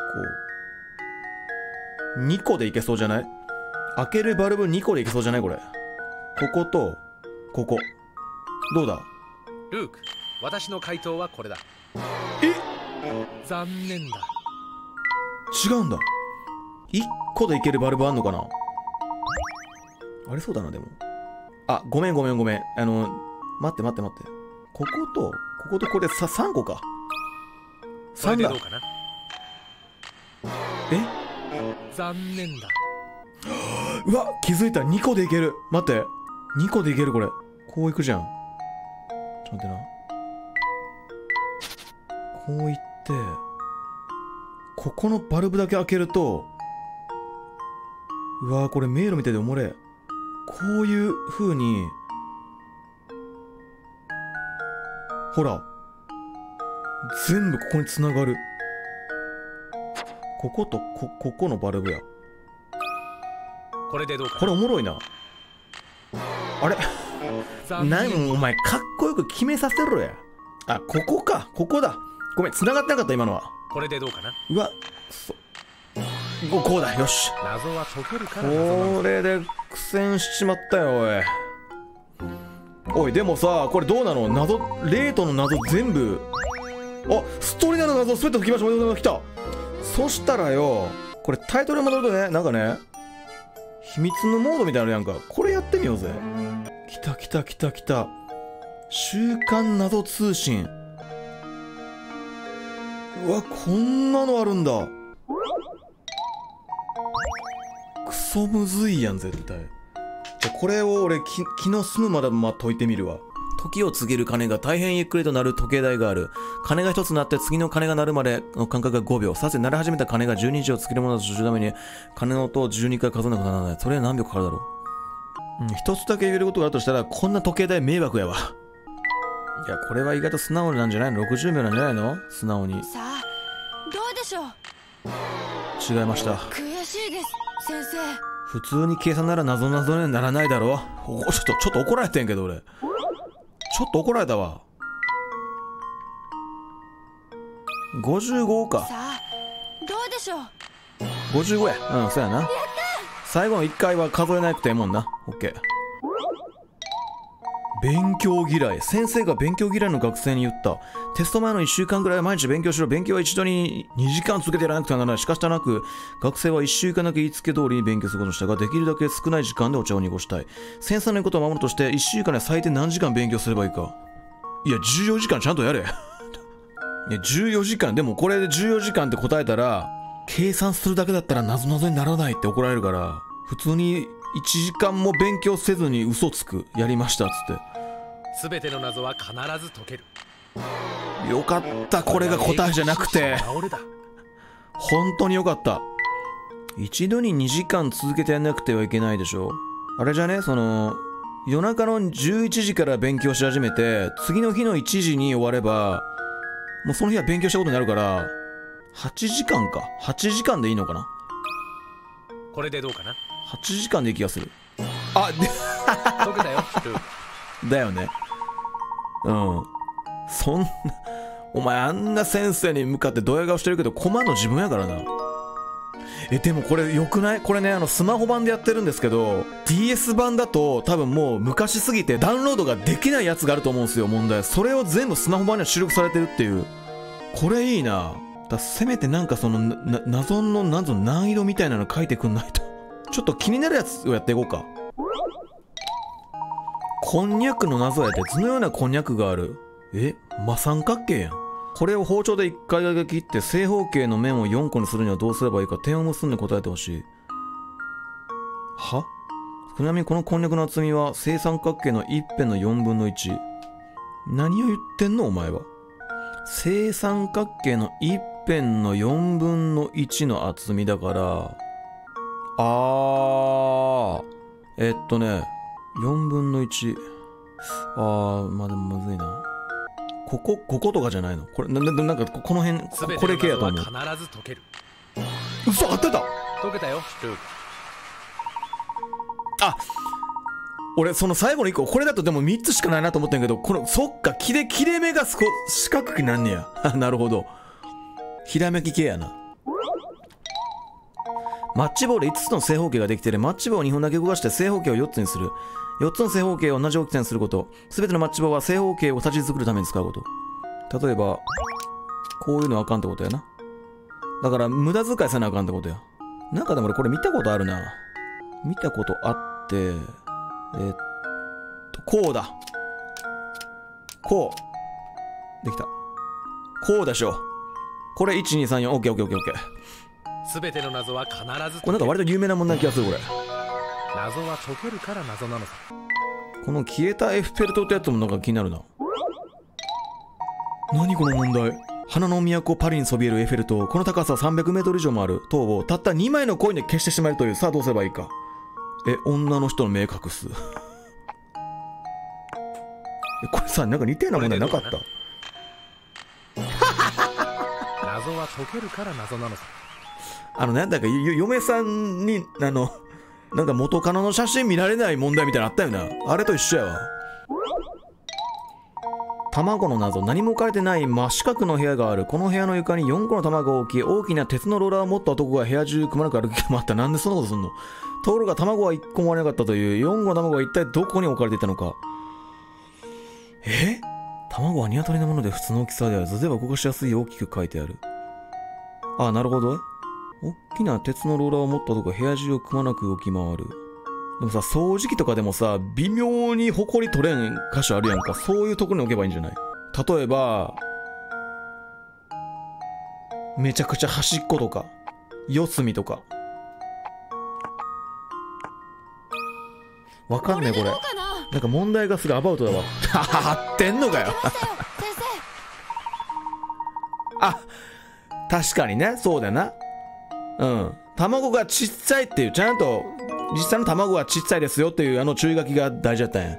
Speaker 1: にこでいけそうじゃない？開けるバルブにこでいけそうじゃないこれ。ここと、ここ。どうだ？
Speaker 3: ルーク、私の回答はこれだ。
Speaker 1: え？
Speaker 3: 残念だ。
Speaker 1: 違うんだ。いっこでいけるバルブあんのかな？ありそうだな、でも。あ、ごめんごめんごめん。あの、待って待って待って。ここと、こことこれさ、さんこか。
Speaker 3: それでどうかな？
Speaker 1: え？
Speaker 3: 残念だ。
Speaker 1: うわ、気づいた。にこでいける。待って。にこでいける、これ。こういくじゃん。ちょっと待ってな。こういって、ここのバルブだけ開けると、うわー、これ迷路みたいでおもれ。こういう風に、ほら。全部ここに繋がる。こことこ、ここのバルブや。
Speaker 3: これでどうかな？
Speaker 1: これおもろいな。あれ何お前かっこよく決めさせろや。あ、ここか。ここだ。ごめん、繋がってなかった今のは。
Speaker 3: これでどうかな？
Speaker 1: うわ、そここうだ。よし。
Speaker 3: 謎は解けるから謎
Speaker 1: これで苦戦しちまったよ、おい。おい、でもさ、これどうなの？謎、レートの謎全部。あ、ストーリーナの謎全て解きました。おめでとうございました。そしたらよ、これタイトル戻るとね、なんかね、秘密のモードみたいなのやんか。これやってみようぜ。来た来た来た来た。週刊謎通信。うわ、こんなのあるんだ。クソむずいやん、絶対。じゃ、これを俺、き気の済むまでま解いてみるわ。時を告げる鐘が大変ゆっくりと鳴る時計台がある。鐘が一つ鳴って次の鐘が鳴るまでの間隔がごびょう。さて鳴り始めた鐘がじゅうにじを告げるものだとするために、鐘の音をじゅうにかい数えなくならない。それは何秒かかるだろう。うん、一つだけ言えることがあるとしたら、こんな時計台迷惑やわ。いや、これは意外と素直なんじゃないの？ ろくじゅう 秒なんじゃないの？素直に。
Speaker 2: さあ、どうでしょう？
Speaker 1: 違いました。
Speaker 2: 悔しいです、先生。
Speaker 1: 普通に計算なら謎謎にはならないだろう。お、ちょっと、ちょっと怒られてんけど俺。ちょっと怒られたわ。ごじゅうごか。
Speaker 2: さあ、どうでしょう？
Speaker 1: ごじゅうごや。うん、そうやな。最後のいっかいは数えなくてええもんな。オッケー。勉強嫌い。先生が勉強嫌いの学生に言った。テスト前のいっしゅうかんぐらいは毎日勉強しろ。勉強は一度ににじかん続けてやらなくてはならない。しかしたなく、学生はいっしゅうかんだけ言いつけ通りに勉強することにしたが、できるだけ少ない時間でお茶を濁したい。先生の言うことを守るとして、いっしゅうかんで最低何時間勉強すればいいか。いや、じゅうよじかんちゃんとやれ。いや、じゅうよじかん。でもこれでじゅうよじかんって答えたら、計算するだけだったら謎々にならないって怒られるから、普通にいちじかんも勉強せずに嘘つく。やりましたっつって。
Speaker 3: すべての謎は必ず解ける。
Speaker 1: よかった、これが答えじゃなくて。本当によかった。一度ににじかん続けてやんなくてはいけないでしょ。あれじゃね、その、夜中のじゅういちじから勉強し始めて、次の日のいちじに終われば、もうその日は勉強したことになるから、はちじかんか。はちじかんでいいのかな。
Speaker 3: これでどうかな。
Speaker 1: はちじかんでいい気がする。あで
Speaker 3: 解けたよルー。
Speaker 1: だよね。うん。そんなお前あんな先生に向かってドヤ顔してるけど困るの自分やからな。えでもこれよくない？これね、あのスマホ版でやってるんですけど ディーエス 版だと多分もう昔すぎてダウンロードができないやつがあると思うんですよ。問題それを全部スマホ版には収録されてるっていう。これいいな。だせめてなんかそのな謎の謎の難易度みたいなの書いてくんないと。ちょっと気になるやつをやっていこうか。こんにゃくの謎やで図のようなこんにゃくがある。え真三角形やん。これを包丁でいっかいだけ切って正方形の面をよんこにするにはどうすればいいか点を結んで答えてほしい。は？ちなみにこのこんにゃくの厚みは正三角形の一辺のよんぶんのいち。何を言ってんのお前は。正三角形の一辺のよんぶんのいちの厚みだから、あーえっとねよんぶんのいち。あーまあでもむずいな。ここ、こことかじゃないのこれ、な、な、なんか、この辺、これ系やと思う。
Speaker 3: 必ず解ける。
Speaker 1: 嘘、合ってた。
Speaker 3: 解けたよルー。
Speaker 1: あ、俺、その最後のいっこ、これだとでもみっつしかないなと思ってんけど、この、そっか、切れ、切れ目がすこ、四角くなんねや。なるほど。ひらめき系やな。マッチ棒でいつつの正方形ができている。マッチ棒をにほんだけ動かして正方形をよっつにする。よっつの正方形を同じ大きさにすること。すべてのマッチ棒は正方形を形作るために使うこと。例えばこういうのあかんってことやな。だから無駄遣いせなあかんってことや。なんかでも俺これ見たことあるな。見たことあってえー、っとこうだ。こうできた。こうでしょ。これいちにさんよん。オッケーオッケーオッケーオッケー。
Speaker 3: すべての謎は必ず解ける。
Speaker 1: これなんか割と有名な問題な気がする。これ
Speaker 3: 謎は解けるから謎なのさ。
Speaker 1: この消えたエッフェル塔ってやつもなんか気になるな。何この問題。花の都パリにそびえるエッフェル塔。この高ささんびゃくメートル以上もある塔をたったにまいのコインで消してしまえるという。さあどうすればいいか。え女の人の目隠す。えこれさなんか似てえな問題なかった。
Speaker 3: 謎は解けるから謎なのさ。
Speaker 1: あのなんだか嫁さんにあのなんか元カノの写真見られない問題みたいなのあったよな。あれと一緒やわ。卵の謎。何も書いてない真四角の部屋がある。この部屋の床によんこの卵を置き、大きな鉄のローラーを持った男が部屋中くまなく歩き回った。なんでそんなことすんの。ところが卵はいっこも割れなかったという。よんこの卵は一体どこに置かれていたのか。え卵は鶏のもので普通の大きさである。図では動かしやすいよう大きく書いてある。ああなるほど。大きな鉄のローラーを持った男が部屋中をくまなく動き回る。でもさ、掃除機とかでもさ、微妙にホコリ取れん箇所あるやんか。そういうところに置けばいいんじゃない？例えば、めちゃくちゃ端っことか、四隅とか。わかんねえこれ。なんか問題がすぐアバウトだわ。合ってんのかよ。あ、確かにね、そうだよな。うん。卵がちっちゃいっていう、ちゃんと実際の卵はちっちゃいですよっていうあの注意書きが大事だったんや。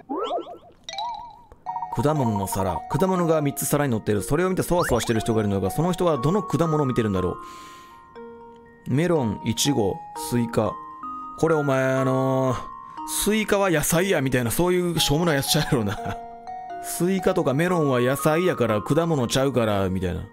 Speaker 1: 果物の皿。果物がみっつ皿に乗っている。それを見てそわそわしてる人がいるのが、その人はどの果物を見てるんだろう。メロン、イチゴ、スイカ。これお前あのー、スイカは野菜やみたいな、そういうしょうもないやつちゃうやろな。スイカとかメロンは野菜やから果物ちゃうからみたいな。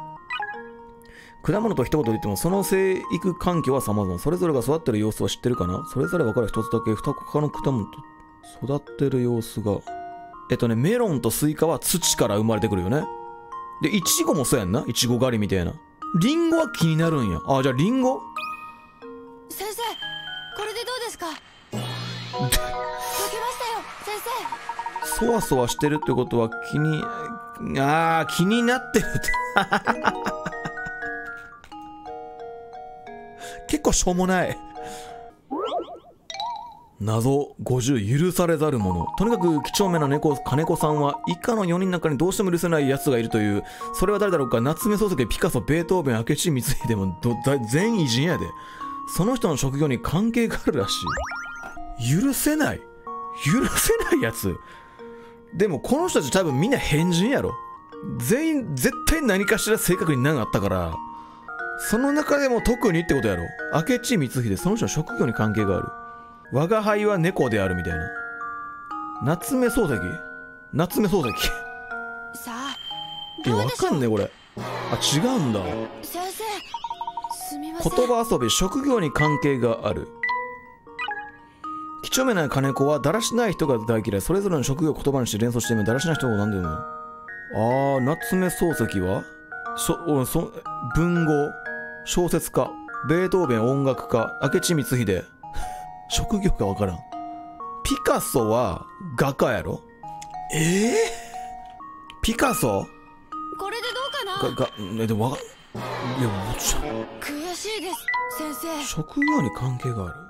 Speaker 1: 果物と一言で言ってもその生育環境は様々。それぞれが育ってる様子は知ってるかな。それぞれ分かる一つだけ。二他の果物と育ってる様子が、えっとねメロンとスイカは土から生まれてくるよね。でイチゴもそうやんな。イチゴ狩りみたいな。リンゴは気になるんや。あ、じゃあリンゴ
Speaker 2: 先生、これでどうですか。解けましたよ先生。
Speaker 1: そわそわしてるってことは気に、あー気になってるって結構しょうもない。謎ごじゅう。許されざるもの。とにかく几帳面な猫金子さんは以下のよにんの中にどうしても許せない奴がいるという。それは誰だろうか。夏目漱石、ピカソ、ベートーベン、明智光秀でもど全偉人やで。その人の職業に関係があるらしい。許せない許せないやつ。でもこの人たち多分みんな変人やろ。全員絶対何かしら正確に何があったから、その中でも特にってことやろ。明智光秀、その人の職業に関係がある。 我が輩は猫であるみたいな。夏目漱石夏目漱石
Speaker 2: さあ
Speaker 1: え、わ
Speaker 2: どうでしょう。
Speaker 1: かんねえこれ。あ、違うんだ。
Speaker 2: 先生すみません。
Speaker 1: 言葉遊び、職業に関係がある。几帳面な金子はだらしない人が大嫌い。それぞれの職業を言葉にして連想してみる。だらしない人を何でも。あー、夏目漱石はしょそ文豪、小説家、ベートーベン音楽家、明智光秀職業がわからん。ピカソは画家やろ。えー、ピカソ
Speaker 2: これでどうかな。
Speaker 1: が、が、え、でもわかいや、もうちょ
Speaker 2: 悔しいです先生。
Speaker 1: 職業に関係がある。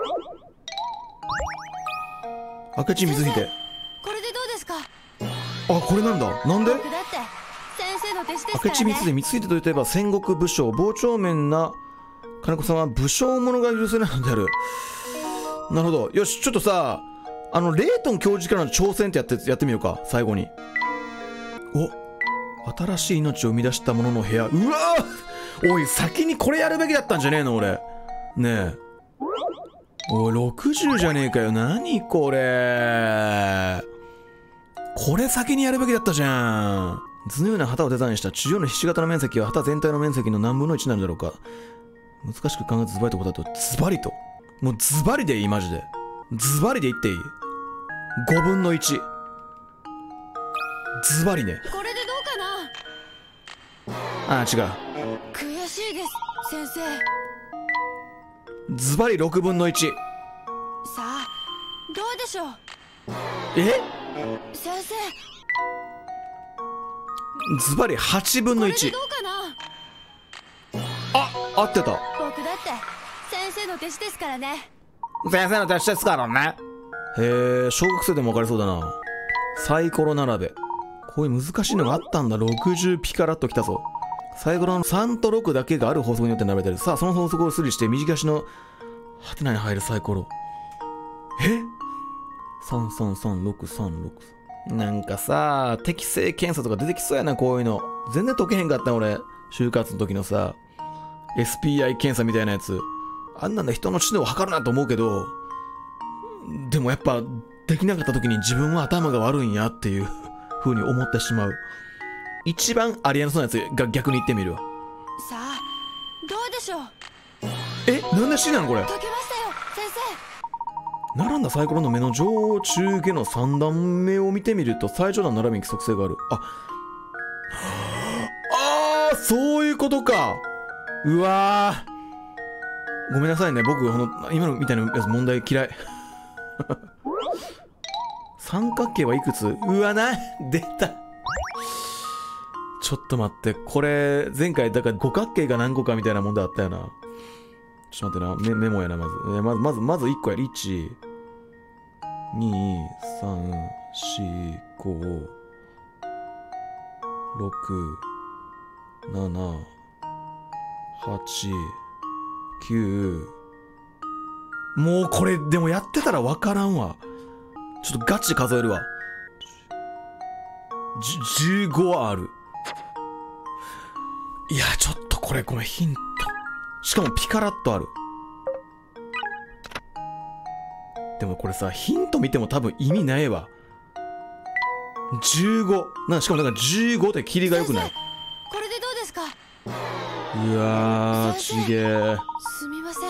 Speaker 1: 明智光秀。
Speaker 2: 先生これでどうですか。
Speaker 1: あ、これなんだ。なんで
Speaker 2: 僕だって先生の弟子ですからね。
Speaker 1: 明智光秀、光秀といえば戦国武将、傍聴面な金子さんは武将者が許せないのである。なるほど。よし、ちょっとさ、あのレートン教授からの挑戦ってやってやってみようか。最後に。お、新しい命を生み出したものの部屋。うわー、おい、先にこれやるべきだったんじゃねえの俺。ねえ、おい、ろくじゅうじゃねえかよ。何これ。これ先にやるべきだったじゃん。図のような旗をデザインした中央のひし形の面積は旗全体の面積の何分のいちになるだろうか。難しく考えてズバリと答えと、ズバリと。もうズバリでいい、マジで。ズバリで言っていい ?ご 分のいち。ズバリね。
Speaker 2: これでどうかな。
Speaker 1: ああ、違う。
Speaker 2: 悔しいです先生。
Speaker 1: ズバリろくぶんのいち。
Speaker 2: さあどうでしょう。
Speaker 1: え
Speaker 2: 先生
Speaker 1: ズバリはちぶんのいち。
Speaker 2: これでどうかな。
Speaker 1: あ、合ってた。
Speaker 2: 僕だって先生の弟子ですからね。
Speaker 1: 先生の弟子ですからね。へえ、小学生でも分かりそうだな。サイコロ並べ。こういう難しいのがあったんだ。ろくじゅうピカラッときたぞ。サイコロのさんとろくだけがある法則によって並べてる。さあ、その法則を推理して右足のハテナに入るサイコロ。え ?さんさんさんろくさんろく。なんかさ、適正検査とか出てきそうやな、こういうの。全然解けへんかった俺。就活の時のさ、エスピーアイ 検査みたいなやつ。あんなんで人の知能を測るなと思うけど、でもやっぱできなかった時に自分は頭が悪いんやっていう風に思ってしまう。一番ありえなそうなやつが逆に言ってみるわ。
Speaker 2: さあどうでしょう。
Speaker 1: え、なんで C なのこれ。
Speaker 2: 解けましたよ先
Speaker 1: 並んだサイコロの目の上中下のさん段目を見てみると最上段並びに規則性がある。ああー、そういうことか。うわー、ごめんなさいね、僕この今のみたいなやつ問題嫌い三角形はいくつ。うわな、出た。ちょっと待って、これ前回だから五角形が何個かみたいな問題あったよな。ちょっと待ってな、メ, メモやな。まずえまずまずまずいっこやる。いち、に、さん、よん、ご、ろく、なな、はち、きゅう。もうこれでもやってたらわからんわ。ちょっとガチで数えるわ。じゅうごはある。いや、ちょっとこれごめん、ヒント。しかもピカラッとある。でもこれさ、ヒント見ても多分意味ないわ。じゅうご。なんかしかもなんかじゅうごってキリが良くない。
Speaker 2: 生。これでどうですか。
Speaker 1: うわー、ちげえ。
Speaker 2: すみません。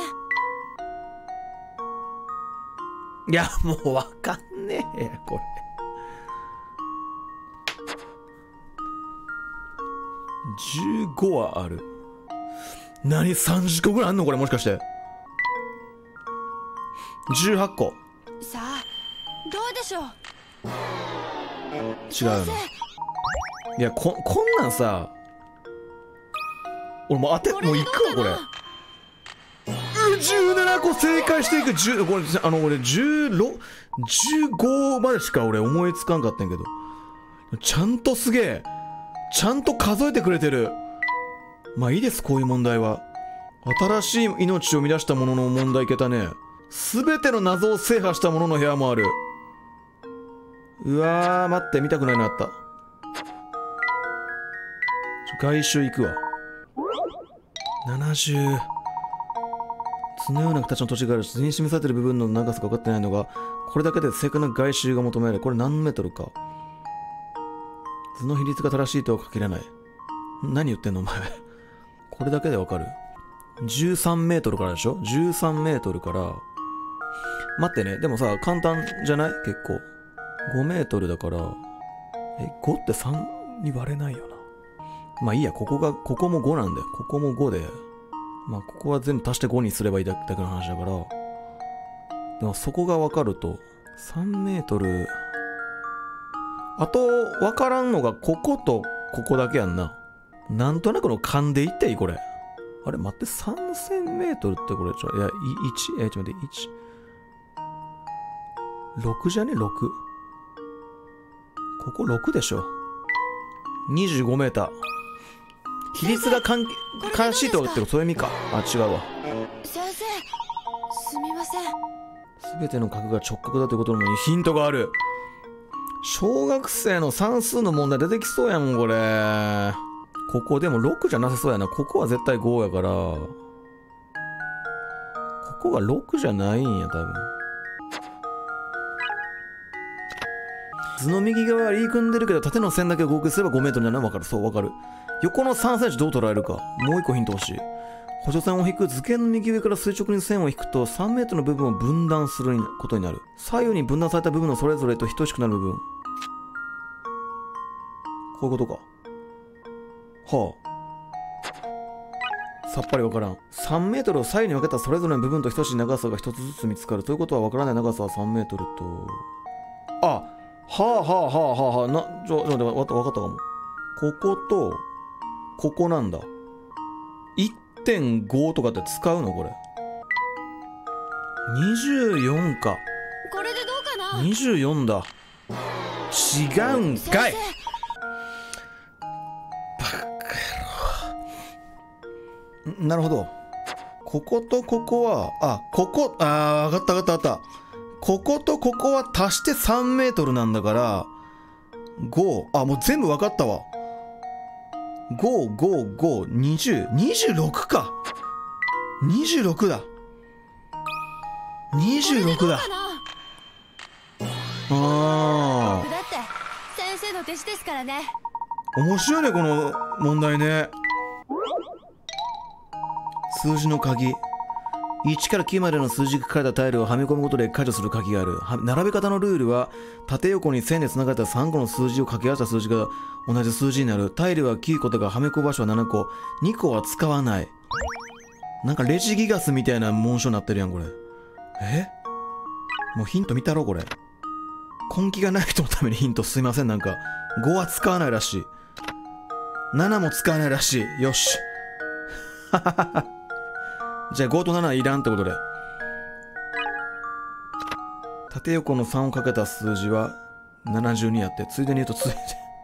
Speaker 1: いや、もうわかんねえや、これ。じゅうごはある。何、さんじゅっこぐらいあんのこれ、もしかして。じゅうはっこ。
Speaker 2: さあどうでしょう。
Speaker 1: 違うの。いや、こ、こんなんさ、俺もう当て、もういくわ、これ。じゅうななこ正解していく。じゅう、これ、あの、俺、じゅうろく、じゅうごまでしか俺思いつかんかったんやけど。ちゃんとすげえ。ちゃんと数えてくれてる。まあいいです、こういう問題は。新しい命を生み出したものの問題いけたね。すべての謎を制覇したものの部屋もある。うわー、待って、見たくないのあった。外周行くわ。ななじゅう。 図のような形の土地があるし、図に示されている部分の長さが分かってないのが、これだけで正確な外周が求められる。これ何メートルか。図の比率が正しいとは限らない。何言ってんのお前。これだけで分かる。じゅうさんメートルからでしょ ?じゅうさんメートルから。待ってね。でもさ、簡単じゃない結構。ごメートルだから。え、ごってさんに割れないよな。まあいいや、ここが、ここもごなんだよ。ここもごで。まあここは全部足してごにすればいいだけの話だから。でもそこが分かると、さんメートル。あと、分からんのが、こことここだけやんな。なんとなくの勘でいっていいこれ。あれ待って、さんぜんメートルってこれ、ちょ、いや、いち、え、ちょっと待って、いち。ろくじゃね ?ろく。こころくでしょ。にじゅうごメーター。比率が関係しいとってそういう意味か。あ、違うわ。
Speaker 2: 先生、すみません。
Speaker 1: すべての角が直角だということのにヒントがある。小学生の算数の問題出てきそうやん、これ。ここでもろくじゃなさそうやな。ここは絶対ごやから。ここがろくじゃないんや、多分。図の右側は入り組んでるけど、縦の線だけを合計すればごメートルになるのは分かる。そう、分かる。横のさんセンチどう捉えるか。もう一個ヒント欲しい。補助線を引く。図形の右上から垂直に線を引くとさんメートルの部分を分断することになる。左右に分断された部分のそれぞれと等しくなる部分。こういうことか。はあ。さっぱりわからん。さんメートルを左右に分けたそれぞれの部分と等しい長さが一つずつ見つかる。ということはわからない長さはさんメートルと。あ、はあはあはあはあはあ。な、ちょ、ちょ、待って、わかったかも。ここと、ここなんだ。いってんご とかって使うのこれ。にじゅうよんか。
Speaker 2: これでどうかな。
Speaker 1: にじゅうよんだ。違うんかい。バカ野郎。なるほど。こことここは、あ、ここ、あー、わかったわかったわかった。こことここは足してさんメートルなんだから、ご、あ、もう全部わかったわ。ご、ご、ご、にじゅう、にじゅうろくか。にじゅうろくだ。にじゅうろくだ。あ
Speaker 2: 僕だって先生の弟子ですからね。
Speaker 1: ー。面白いね、この問題ね。数字の鍵。いちからきゅうまでの数字が書かれたタイルをはめ込むことで解除する鍵がある。並べ方のルールは、縦横に線で繋がれたさんこの数字を掛け合わせた数字が同じ数字になる。タイルはきゅうこだがはめ込む場所はななこ。にこは使わない。なんかレジギガスみたいな紋章になってるやん、これ。え？もうヒント見たろ、これ。根気がない人のためにヒントすいません、なんか。ごは使わないらしい。ななも使わないらしい。よし。はははは。じゃあごとなないらんってことで。縦横のさんをかけた数字はななじゅうにやって、ついでに言うとついで。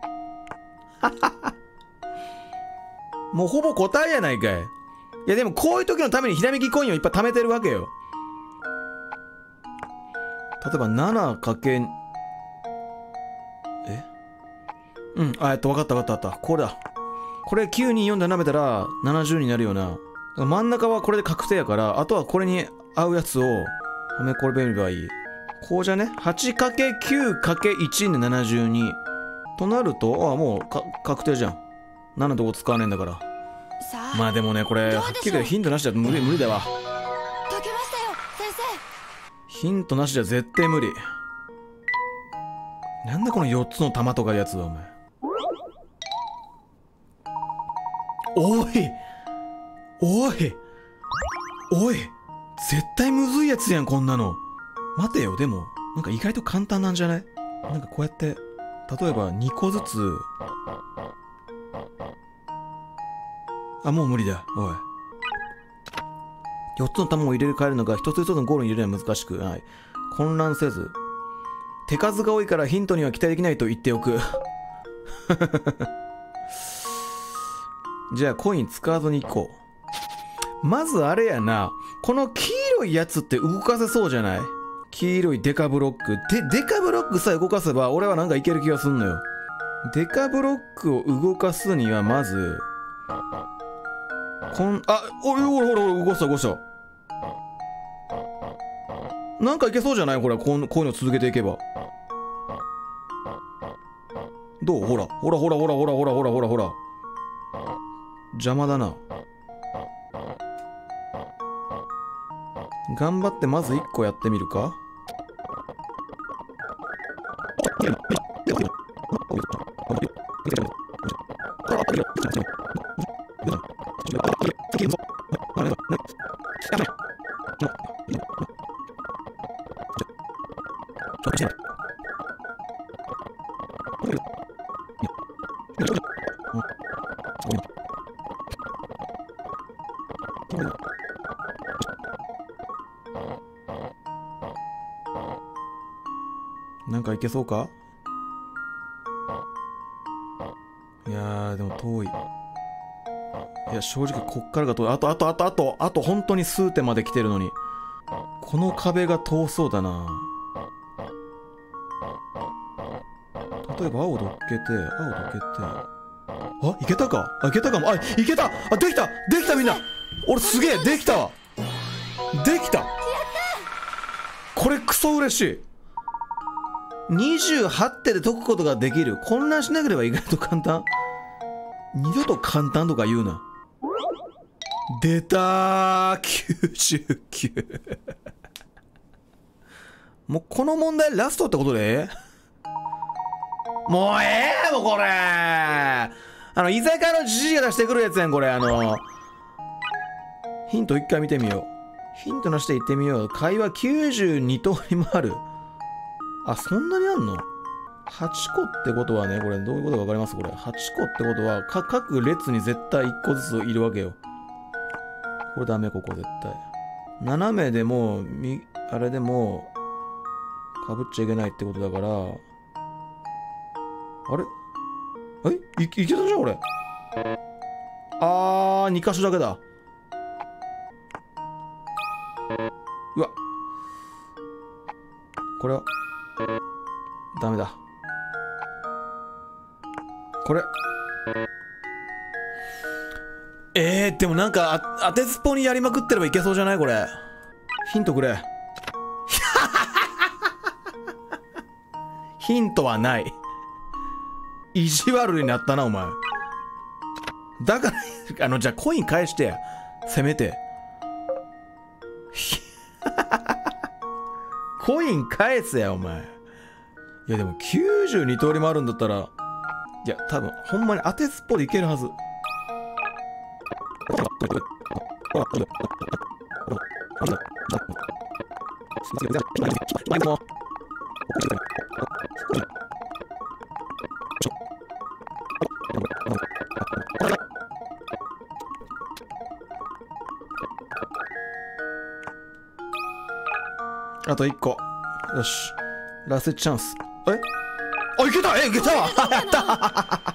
Speaker 1: もうほぼ答えやないかい。いやでもこういう時のためにひらめきコインをいっぱい貯めてるわけよ。例えばななかけ、えうん、あ、えっと、わかったわかったわかった。これだ。これきゅうによんで舐めたらななじゅうになるよな。真ん中はこれで確定やから、あとはこれに合うやつをはめ込めればいい。こうじゃね ?はちかけきゅうかけいち でななじゅうに。となると、あ、もうか確定じゃん。ななとご使わねえんだから。
Speaker 2: さあ、
Speaker 1: まあでもね、これ、はっきり言ってヒントなしじゃ無理、無理だわ。
Speaker 2: 解けましたよ先
Speaker 1: ヒントなしじゃ絶対無理。なんだこのよっつの玉とかいうやつは、お前。おいおいおい絶対むずいやつやん、こんなの。待てよ、でも、なんか意外と簡単なんじゃない？なんかこうやって、例えばにこずつ。あ、もう無理だ。おい。よっつの玉を入れ替えるのがひとつひとつのゴールに入れるのは難しくない。混乱せず。手数が多いからヒントには期待できないと言っておく。じゃあコイン使わずに行こう。まずあれやな。この黄色いやつって動かせそうじゃない？黄色いデカブロック。で、デカブロックさえ動かせば俺はなんかいける気がすんのよ。デカブロックを動かすにはまず、こん、あ、おい、ほらほら、動かした動かした。 なんかいけそうじゃないこれ、こうこういうの続けていけば。どう？ほらほらほらほらほらほらほらほらほら、邪魔だな。頑張ってまずいっこやってみるか。なんかいけそうか。いやーでも遠い。いや正直こっからが遠い。あとあとあとあとあと本当に数手まで来てるのに、この壁が遠そうだな。例えば青どっけて、青どっけて、あ、いけたか。あ、いけたかも。あ、いけた。あ、できたできた。みんな俺すげえできたわ。できた。これクソ嬉しい。にじゅうはち手で解くことができる。混乱しなければ意外と簡単。二度と簡単とか言うな。出たーきゅうじゅうきゅう もうこの問題ラストってことでもうええもうこれあの居酒屋のじじいが出してくるやつやんこれ。あのヒント一回見てみよう。ヒントなしで言ってみよう。会話きゅうじゅうに通りもある。あ、そんなにあんの？ はち 個ってことはね、これどういうことか分かります？これはち個ってことはか各列に絶対いっこずついるわけよ。これダメ、ここ絶対斜めでもみあれでもかぶっちゃいけないってことだから。あれえ い, いけたじゃんこれ。あーに箇所だけだ。うわこれはダメだ。これえー、でもなんかあ当てずっぽにやりまくってればいけそうじゃない？これヒントくれヒントはない。意地悪になったなお前。だからあのじゃあコイン返してやせめてコイン返せやお前。いやでもきゅうじゅうに通りもあるんだったら、いや多分ほんまに当てずっぽでいけるはず。あといっこ。よしラストチャンス。えあ、いけた。えいけたわやった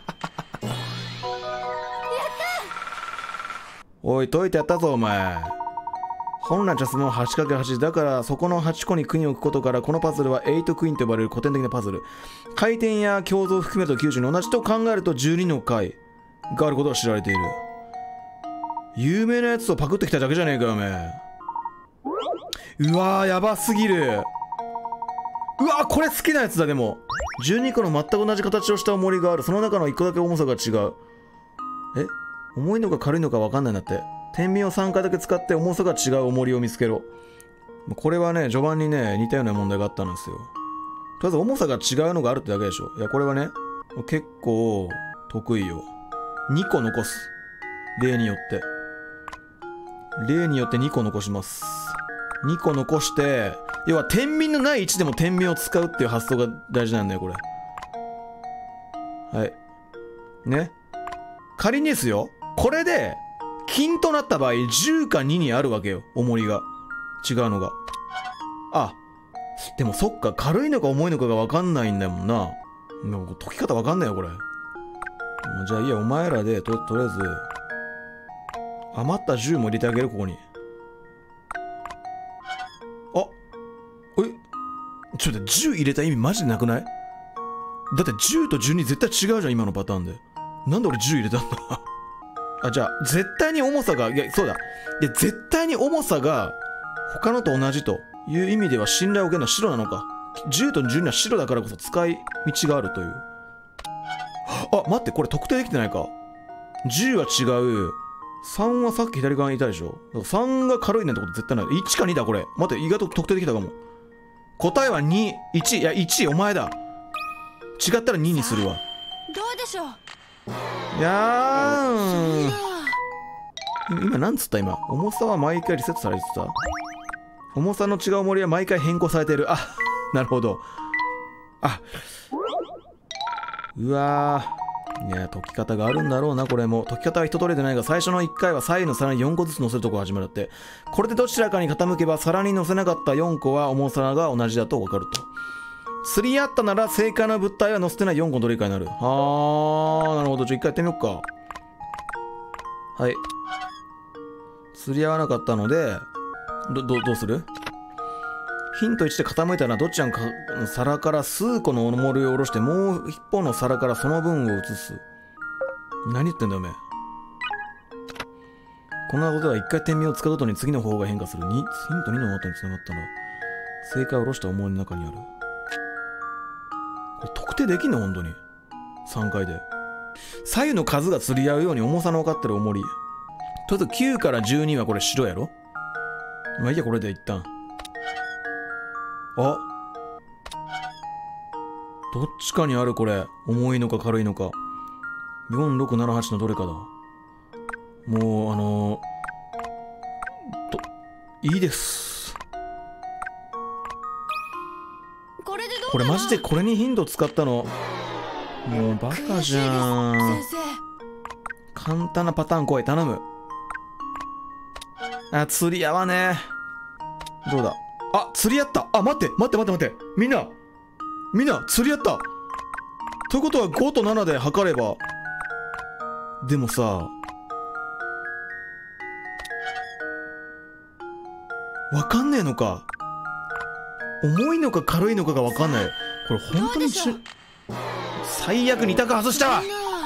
Speaker 1: おい解いてやったぞお前。本来チャスの はちかけるはち だから、そこのはちこにクイーンを置くことから、このパズルははちクイーンと呼ばれる古典的なパズル。回転や共造を含めるときゅうじゅうに同じと考えるとじゅうにの回があることが知られている。有名なやつをパクってきただけじゃねえかよお前。うわーやばすぎる。うわーこれ好きなやつだ。でもじゅうにこの全く同じ形をした重りがある。その中のいっこだけ重さが違う。え重いのか軽いのか分かんないんだって。天秤をさんかいだけ使って重さが違う重りを見つけろ。これはね序盤にね似たような問題があったんですよ。とりあえず重さが違うのがあるってだけでしょ。いやこれはね結構得意よ。にこ残す。例によって例によってにこ残します。にこ残して、要は天秤のない位置でも天秤を使うっていう発想が大事なんだよこれ。はいね、仮にですよ、これで金となった場合じゅうかににあるわけよ、重りが違うのが。あでもそっか、軽いのか重いのかが分かんないんだもんな。もう解き方分かんないよこれ。じゃあいいや、お前らで と, とりあえず余ったじゅうも入れてあげる。ここにあえちょっとじゅう入れた意味マジでなくない？だってじゅうとじゅうに絶対違うじゃん今のパターンで。なんで俺じゅう入れたんだあ、じゃあ絶対に重さが、いやそうだ、いや絶対に重さが他のと同じという意味では信頼を受けるのは白なのか。じゅうとじゅうには白だからこそ使い道があるという。あ、待って、これ特定できてないか。じゅうは違う。さんはさっき左側にいたでしょ。さんが軽いねんってこと絶対ない。いちかにだこれ。待って、意外と特定できたかも。答えはに、いち。いや、いち、お前だ。違ったらににするわ。
Speaker 2: どうでしょう。
Speaker 1: いやーん。今なんつった今。重さは毎回リセットされてた。重さの違う重りは毎回変更されてる。あ、なるほど。あ、うわー。いや、解き方があるんだろうな、これも。解き方は一通りでないが、最初のいっかいは左右の皿によんこずつ乗せるところが始まるって。これでどちらかに傾けば、皿に乗せなかったよんこは重さが同じだと分かると。釣り合ったなら、正解の物体は乗せてないよんこのどれかになる。あー、なるほど。じゃあ一回やってみようか。はい。釣り合わなかったので、ど、ど、どうする？ヒントいちで傾いたらどっちかの皿から数個の重りを下ろしてもう一方の皿からその分を移す。何言ってんだよおめえ。こんなことではいっかい点名を使うごとに次の方法が変化する。にヒントにの後に繋がったら正解を下ろした重りの中にある。これ特定できんの本当に。さんかいで左右の数が釣り合うように重さの分かってる重り。とりあえずきゅうからじゅうにはこれ白やろ。まあいいや、これで一旦。あ、どっちかにあるこれ。重いのか軽いのか。よん、ろく、なな、はちのどれかだ。もうあのー、といいです。
Speaker 2: これでどうかな。
Speaker 1: これマジでこれに頻度使ったのもうバカじゃん。
Speaker 2: 先生。
Speaker 1: 簡単なパターン来い、頼む。あ、釣り合わねえ。どうだ。あ、釣り合った。あ、待って待って待って待って。みんなみんな釣り合った。ということはごとななで測れば。でもさ、わかんねえのか。重いのか軽いのかがわかんない。これ本当にし最悪に択外したわ。く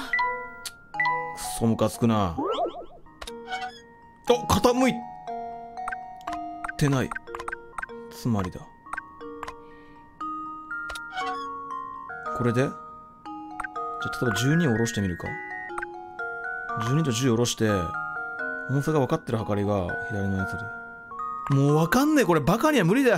Speaker 1: そムカつくな。あ、傾いてない。つまりだ。これでじゃあ例えばじゅうにを下ろしてみるか。じゅうにとじゅうを下ろして重さが分かってる測りが左のやつで。もう分かんねえこれ。バカには無理だよ。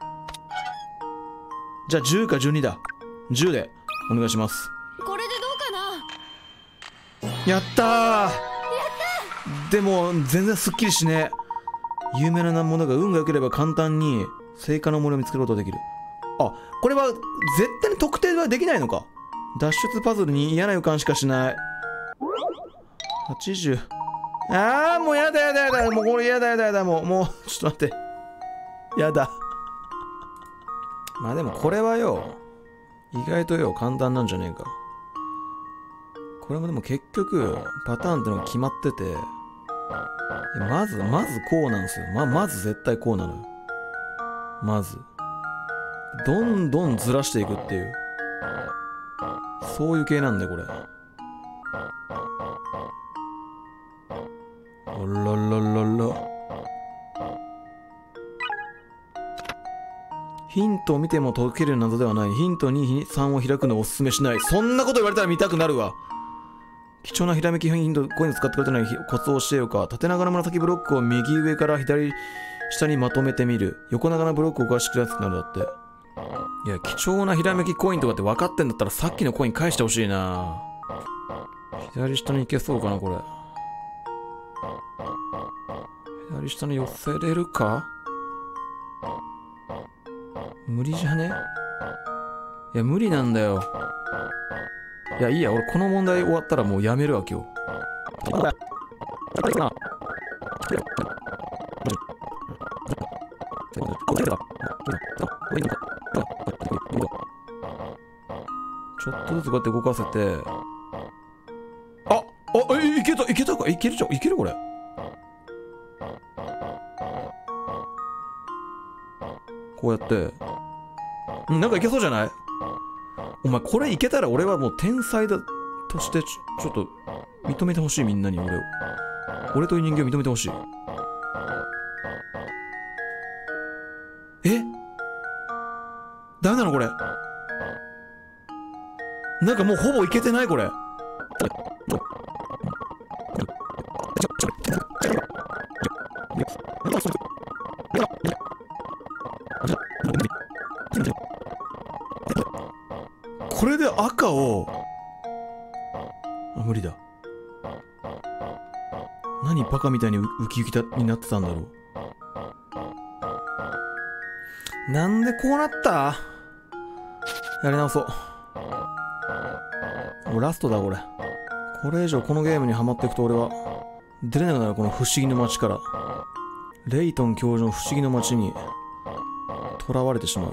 Speaker 1: じゃあじゅうかじゅうにだ。じゅうでお願いします。
Speaker 2: これでどうかな。
Speaker 1: やったー。やったー。でも全然すっきりしねえ。有名なものが運が良ければ簡単に正解のものを見つけることができる。あ、これは絶対に特定はできないのか。脱出パズルに嫌な予感しかしない。はちじゅう。ああ、もうやだやだやだ。もうこれやだやだやだ。もう、もう、ちょっと待って。やだ。まあでもこれはよ、意外とよ、簡単なんじゃねえか。これもでも結局、パターンってのが決まってて、まず、まずこうなんですよ。ま、まず絶対こうなのよ。まず。どんどんずらしていくっていう。そういう系なんだよ、これ。あらららら。ヒントを見ても解ける謎ではない。ヒントにさんを開くのをおすすめしない。そんなこと言われたら見たくなるわ。貴重なひらめきヒント、こういうの使ってくれたのにコツを教えようか。縦長の紫ブロックを右上から左下にまとめてみる。横長のブロックを動かしてくれやすくなるだって。いや、貴重なひらめきコインとかって分かってんだったらさっきのコイン返してほしいな。左下に行けそうかな、これ。左下に寄せれるか？無理じゃね？いや、無理なんだよ。いや、いいや、俺この問題終わったらもうやめるわ、今日。ちょっとずつこうやって動かせて。ああ、いけた、いけたか、いけるじゃん、いけるこれ。こうやって。なんかいけそうじゃない？お前これいけたら俺はもう天才だとしてちょ、ちょっと認めてほしい。みんなに俺を。俺という人間を認めてほしい。え？ のこれ。なんかもうほぼいけてないこれ。これで赤を、あ、無理だ。何バカみたいにウキウキだになってたんだろう。なんでこうなった？やり直そう。もうラストだこれ。これ以上このゲームにハマっていくと俺は出れなくなる。この不思議な街から、レイトン教授の不思議な街に囚われてしまう。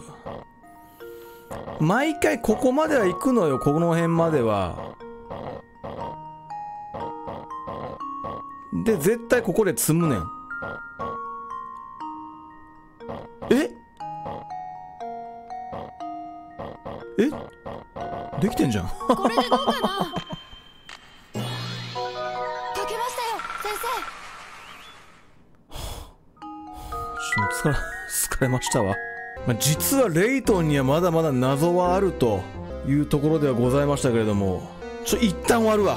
Speaker 1: 毎回ここまでは行くのよ、この辺までは。で絶対ここで積むねん。ええできてんじゃん。
Speaker 2: これでどうかな。解けましたよ先生。
Speaker 1: ちょっと疲れ疲れましたわ。まあ、実はレイトンにはまだまだ謎はあるというところではございましたけれども、ちょ一旦終わるわ。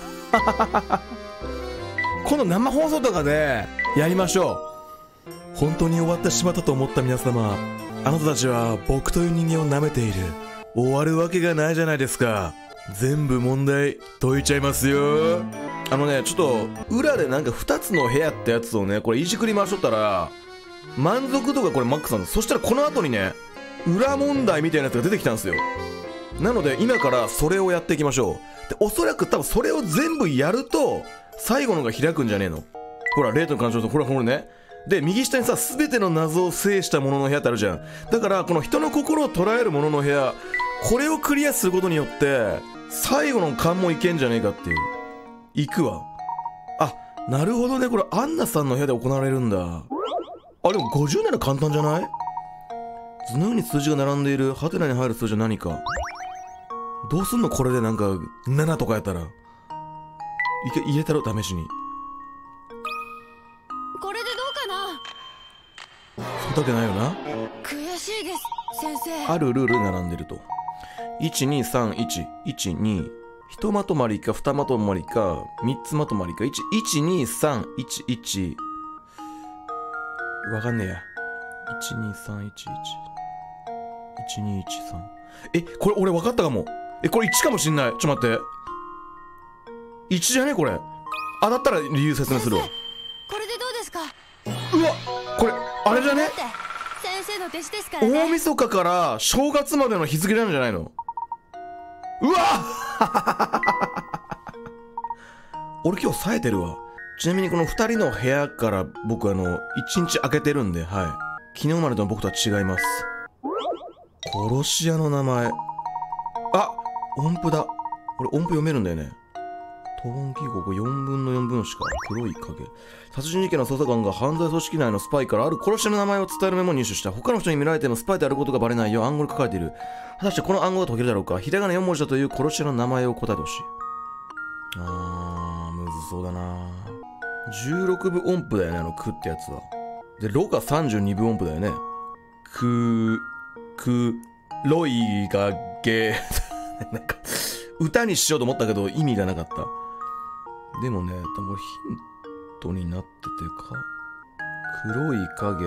Speaker 1: 今度生放送とかでやりましょう。本当に終わってしまったと思った皆様、あなたたちは僕という人間を舐めている。終わるわけがないじゃないですか。全部問題解いちゃいますよ。あのね、ちょっと裏でなんかふたつの部屋ってやつをね、これいじくり回しとったら満足度がこれマックスなんです。そしたらこの後にね、裏問題みたいなやつが出てきたんですよ。なので今からそれをやっていきましょう。でおそらく多分それを全部やると最後のが開くんじゃねえの。ほらレイトの感情と、ほらほらね。で右下にさ、全ての謎を制したものの部屋ってあるじゃん。だからこの人の心を捉えるものの部屋、これをクリアすることによって最後の関門いけんじゃねえかっていう。行くわ。あ、なるほどね。これアンナさんの部屋で行われるんだ。あ、でもごじゅうなら簡単じゃない？図のように数字が並んでいる。ハテナに入る数字は何か。どうすんのこれで。なんかななとかやったらいけ、入れたろ試しに。
Speaker 2: これでどうかな。
Speaker 1: そうだけないよな。
Speaker 2: 悔しいです先生。
Speaker 1: あるルール並んでると。いちにさんいちいちにひとまとまりかふたまとまりかみっつまとまりか。いちいちにさんいちいち、わかんねえや。いちにさんいちいちいちにいちさん。え、これ俺分かったかも。え、これいちかもしんない。ちょっと待って、いちじゃねこれ。あ、だったら理由説明するわ。
Speaker 2: これでどうですか。
Speaker 1: うわ、これあれじゃね。
Speaker 2: だって先生の弟子ですからね。
Speaker 1: 大晦日から正月までの日付なんじゃないの。うわ俺今日冴えてるわ。ちなみにこのふたりの部屋から僕あのいちにち空けてるんで、はい、昨日までの僕とは違います。殺し屋の名前。あ、音符だ。これ音符読めるんだよね。当音記号よんぶんのよんぶんしか。黒い影。殺人事件の捜査官が犯罪組織内のスパイからある殺し屋の名前を伝えるメモを入手した。他の人に見られてもスパイであることがバレないよう暗号で書かれている。果たしてこの暗号が解けるだろうか。ひらがなよんもじだという殺し屋の名前を答えてほしい。あー、むずそうだな。じゅうろくぶ音符だよね、あのくってやつは。で、ろがさんじゅうにぶ音符だよね。く、く、ろいがげなんか歌にしようと思ったけど意味がなかった。でもね、多分ヒントになっててか、黒い影。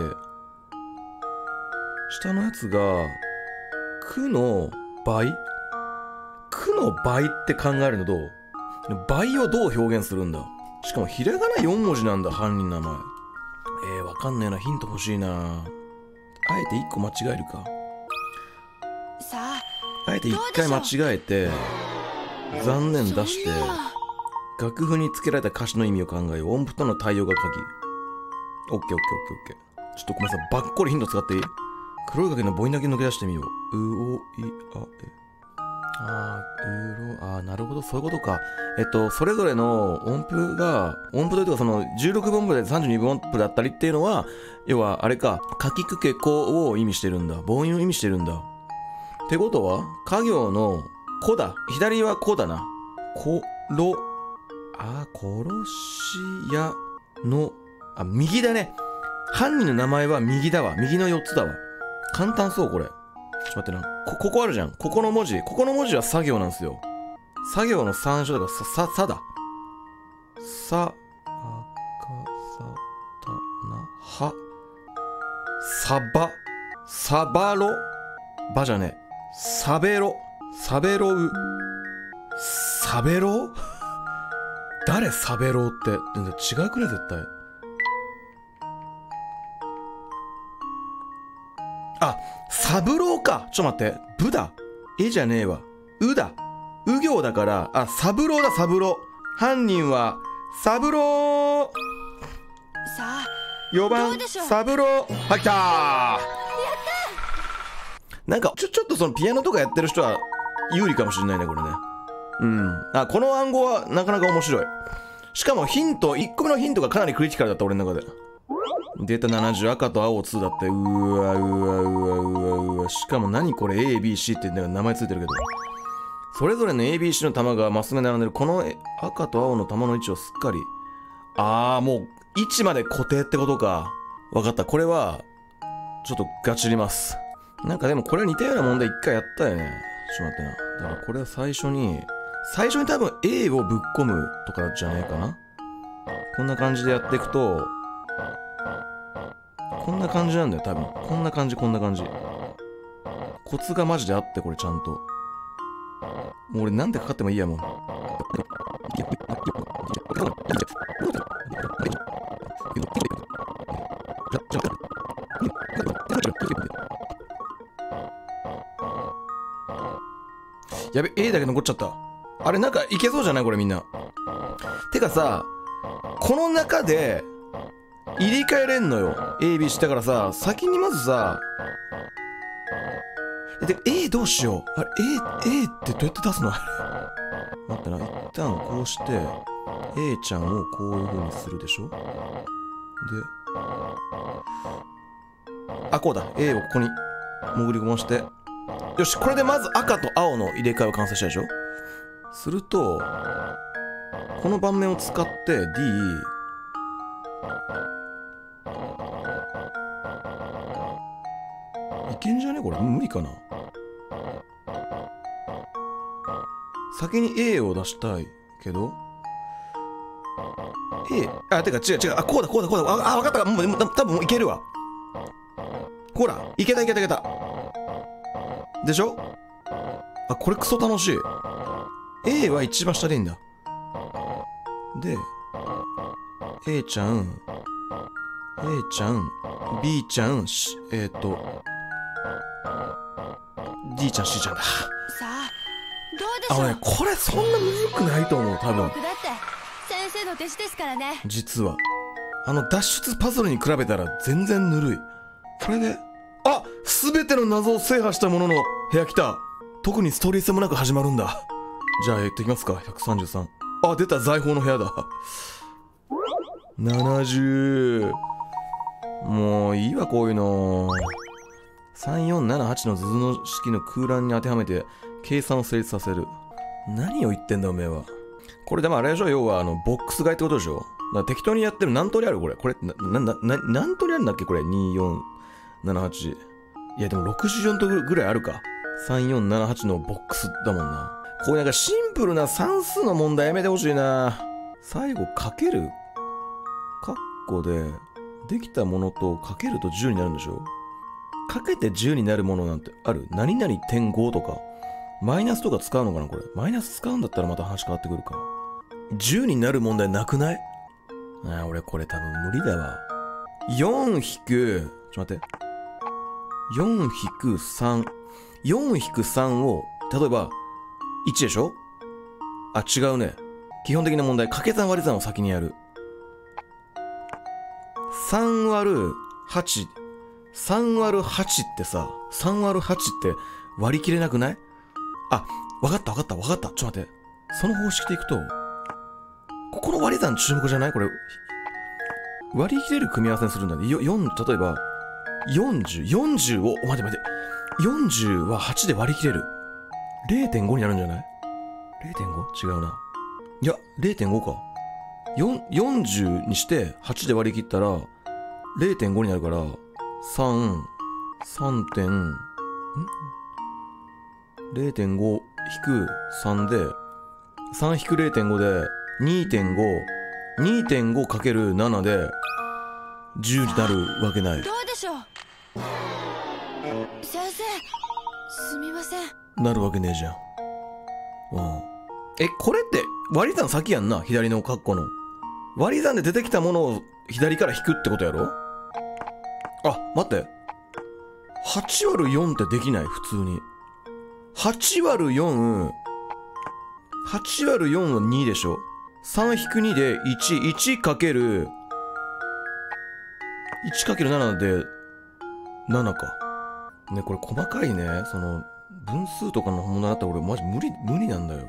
Speaker 1: 下のやつがくの倍。くの倍って考えるのどう？倍をどう表現するんだ。しかもひらがなよんもじなんだ、犯人の名前。えー、わかんねえな。ヒント欲しいな。あえていっこ間違えるか。
Speaker 2: さあ、
Speaker 1: あえていっかい間違えて残念出して楽譜につけられた歌詞の意味を考えよう。音符との対応が鍵。オッケーオッケーオッケーオッケー。ちょっとごめんなさい、ばっこりヒント使っていい？黒い影の母音だけ抜け出してみよう。うおいあえ。あー、うろ、あー、なるほど、そういうことか。えっと、それぞれの音符が、音符というかそのじゅうろくぶ音符でさんじゅうにぶ音符だったりっていうのは、要はあれか、かきくけこを意味してるんだ。母音を意味してるんだ。ってことは、家行のこだ。左はこだな。ころ、あー、殺し屋の、あ、右だね。犯人の名前は右だわ。右のよっつだわ。簡単そう、これ。 ちょっと待ってな。こ、ここあるじゃん。ここの文字。ここの文字は作業なんですよ。作業の参照だから、さ、さ、さだ。さ、あか、さ、た、な、は。さば。さばろ。ばじゃねえ。さべろ。さべろう。さべろ誰さべろうって。全然違うくね、絶対。あ、サブローか。ちょっと待って。ぶだ。えじゃねえわ。うだ。う行だから、あ、サブローだ、サブロー。犯人は、サブロー。
Speaker 2: さあ、
Speaker 1: よばん、
Speaker 2: どうでしょう。
Speaker 1: サブロー。入ったー。やったー。なんか、ちょ、ちょっとそのピアノとかやってる人は、有利かもしれないね、これね。うん。あ、この暗号は、なかなか面白い。しかも、ヒント、いっこめのヒントがかなりクリティカルだった、俺の中で。データななじゅう、赤と青にだって。うわうわうわうわうわ。しかも何これ A、B、C って名前ついてるけど。それぞれの A、B、C の玉がマス目並んでる。この赤と青の玉の位置をすっかり。あー、もう位置まで固定ってことか。わかった。これは、ちょっとガチります。なんかでもこれ似たような問題一回やったよね。ちょっと待ってな。だからこれは最初に、最初に多分 A をぶっ込むとかじゃねえかな。こんな感じでやっていくと、こんな感じなんだよ、多分。こんな感じ、こんな感じ。コツがマジであって、これちゃんと。もう俺なんでかかってもいいや、もう。やべ、A だけ残っちゃった。あれ、なんかいけそうじゃないこれみんな。てかさ、この中で、入れ替えれんのよ。A、B したからさ、先にまずさ、で、A どうしよう。あれ、A、A ってどうやって出すのあれ。待ってな、一旦こうして、A ちゃんをこういう風にするでしょ。で、あ、こうだ。A をここに潜り込まして。よし、これでまず赤と青の入れ替えを完成したでしょ。すると、この盤面を使って D、いけんじゃねこれ。無理かな。先に A を出したいけど A、あ、てか違う違う、あ、こうだこうだこうだ、あ、あ、分かった。もう、もう多分もういけるわ。ほら、いけたいけたいけたでしょ。あ、これクソ楽しい。 A は一番下でいいんだ。で A ちゃん A ちゃん B ちゃん、えっと D ちゃん C ちゃんだ。
Speaker 2: さあ、どうでしょう。
Speaker 1: あのね、これそんなむずくないと思う、多分。
Speaker 2: 僕だって先生の弟子ですからね。
Speaker 1: 実はあの脱出パズルに比べたら全然ぬるい。これで、あ、全ての謎を制覇したものの部屋来た。特にストーリー性もなく始まるんだ。じゃあやっていきますか。ひゃくさんじゅうさん。あ、出た、財宝の部屋だ。ななじゅう。もういいわ、こういうの。さんよんななはちの図の式の空欄に当てはめて計算を成立させる。何を言ってんだおめえは。これでもあれでしょ、要はあのボックス買いってことでしょ。だから適当にやってる。何通りあるこれ。これな、な、な、な、何通りあるんだっけこれ。に、よん、なな、はち。いやでもろくじゅうよんとぐらいあるか。さん、よん、なな、はちのボックスだもんな。こういうなんかシンプルな算数の問題やめてほしいな。最後かけるカッコでできたものとかけるとじゅうになるんでしょ。かけてじゅうになるものなんてある？何々点ごとかマイナスとか使うのかなこれ。マイナス使うんだったらまた話変わってくるか。じゅうになる問題なくない？ああ、俺これ多分無理だわ。よん引く、ちょっと待って。よん引くさん。よん引くさんを、例えば、いちでしょ？あ、違うね。基本的な問題、掛け算割り算を先にやる。さん割るはち。さん割るはちってさ、さん割るはちって割り切れなくない？あ、わかったわかったわかった。ちょっと待って。その方式でいくと、ここの割り算注目じゃない？これ、割り切れる組み合わせにするんだね。よん、例えば、よんじゅう、よんじゅうを、待て待て。よんじゅうははちで割り切れる。れいてんご になるんじゃない？ れいてんご？ 違うな。いや、れいてんご か。よん、よんじゅうにしてはちで割り切ったら れいてんご になるから、さん、さんてんれいてんご 引くさんで、さん引く れいてんご で にてんご、にてんごかけるなな でじゅうになるわけない。
Speaker 2: どうでしょう。先生、すみません。
Speaker 1: なるわけねえじゃん。うん。え、これって割り算先やんな、左のカッコの。割り算で出てきたものを左から引くってことやろ。あ、待って。はちわるよんってできない、普通に。はちわるよん、はちわるよんはにでしょ。さん引くにでいち、いちかける、いちかけるなな でななか。ね、これ細かいね。その、分数とかの問題だったら俺マジ無理、無理なんだよ。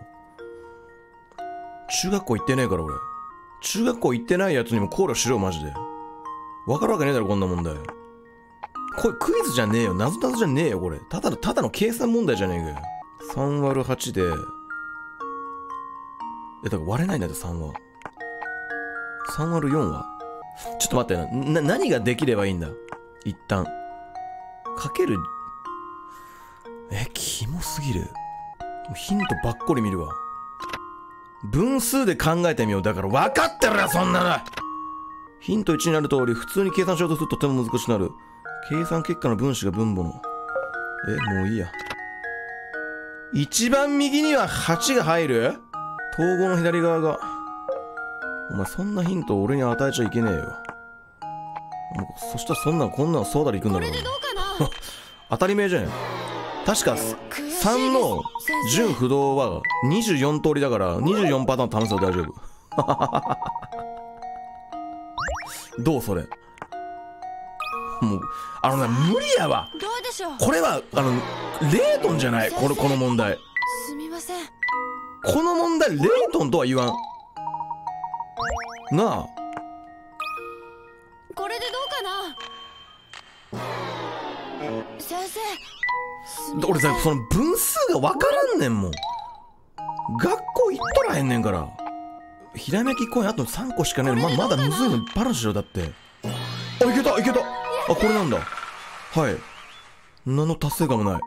Speaker 1: 中学校行ってねえから俺。中学校行ってないやつにも考慮しろ、マジで。わかるわけねえだろ、こんな問題。これクイズじゃねえよ。謎々じゃねえよ、これ。ただの、ただの計算問題じゃねえかよ。さんわるはちで、え、だから割れないんだよ、さんは。さんわるよんはちょっと待ってな。な、何ができればいいんだ一旦。かける、え、キモすぎる。ヒントばっこり見るわ。分数で考えてみよう。だから分かってるよ、そんなの。ヒントいちになる通り、普通に計算しようとするととても難しくなる。計算結果の分子が分母の。え、もういいや。一番右にははちが入る？統合の左側が。お前そんなヒントを俺に与えちゃいけねえよ。そしたらそんなのこんなのソーダでいくんだろう。
Speaker 2: これでどうかな。
Speaker 1: 当たり前じゃん。確かさんの純不動はにじゅうよん通りだからにじゅうよんパターン試せば大丈夫。どうそれ。もうあのね、無理やわ。
Speaker 2: どうでしょう。
Speaker 1: これはあのレートンじゃない。これこの問題。
Speaker 2: すみません。
Speaker 1: この問題レートンとは言わんなあ。
Speaker 2: これでどうかな。先生、すみません。
Speaker 1: 俺さ、その分数が分からんねんもん。学校行っとらへんねんから。ひらめきコインあとさんこしかねえ。ままだむずいのパラしろ。だってあ、いけたいけた。あ、これなんだ。はい。何の達成感もない。ん？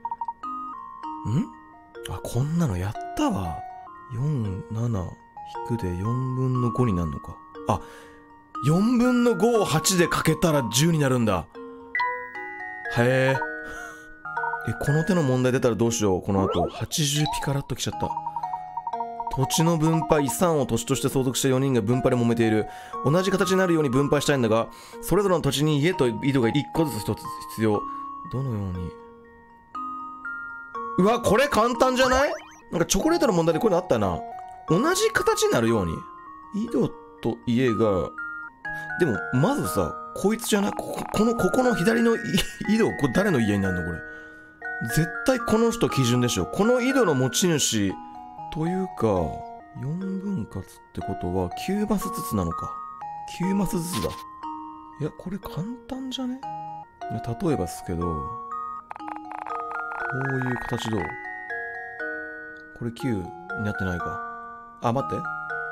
Speaker 1: あ、こんなのやったわ。よん、なな引くでよんぶんのごになるのか。あ、よんぶんのごをはちでかけたらじゅうになるんだ。へえ。え、この手の問題出たらどうしよう。この後はちじゅうピカラッときちゃった。土地の分配、遺産を土地として相続したよにんが分配で揉めている。同じ形になるように分配したいんだが、それぞれの土地に家と井戸がいっこずつひとつ必要。どのように。うわ、これ簡単じゃない？なんかチョコレートの問題でこういうのあったな。同じ形になるように。井戸と家が、でもまずさ、こいつじゃない？ここの、ここの左の井戸、これ誰の家になるのこれ。絶対この人基準でしょ。この井戸の持ち主、というか、よんぶん割ってことはきゅうマスずつなのか。きゅうマスずつだ。いや、これ簡単じゃね？例えばっすけど、こういう形どう？これきゅうになってないか。あ、待って。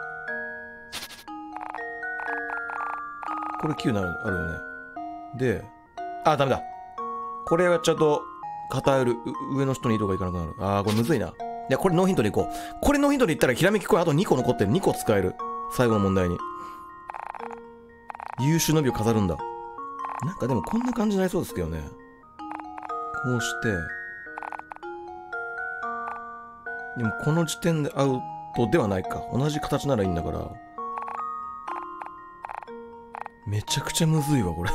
Speaker 1: これきゅうなる、あるよね。で、あ、ダメだ。これやっちゃうと、偏る、上の人に井戸がいかなくなる。あー、これむずいな。いや、これノーヒントでいこう。これノーヒントでいったらひらめきコインあとにこ残ってる。にこ使える。最後の問題に。優秀の美を飾るんだ。なんかでもこんな感じになりそうですけどね。こうして。でもこの時点でアウトではないか。同じ形ならいいんだから。めちゃくちゃむずいわ、これ。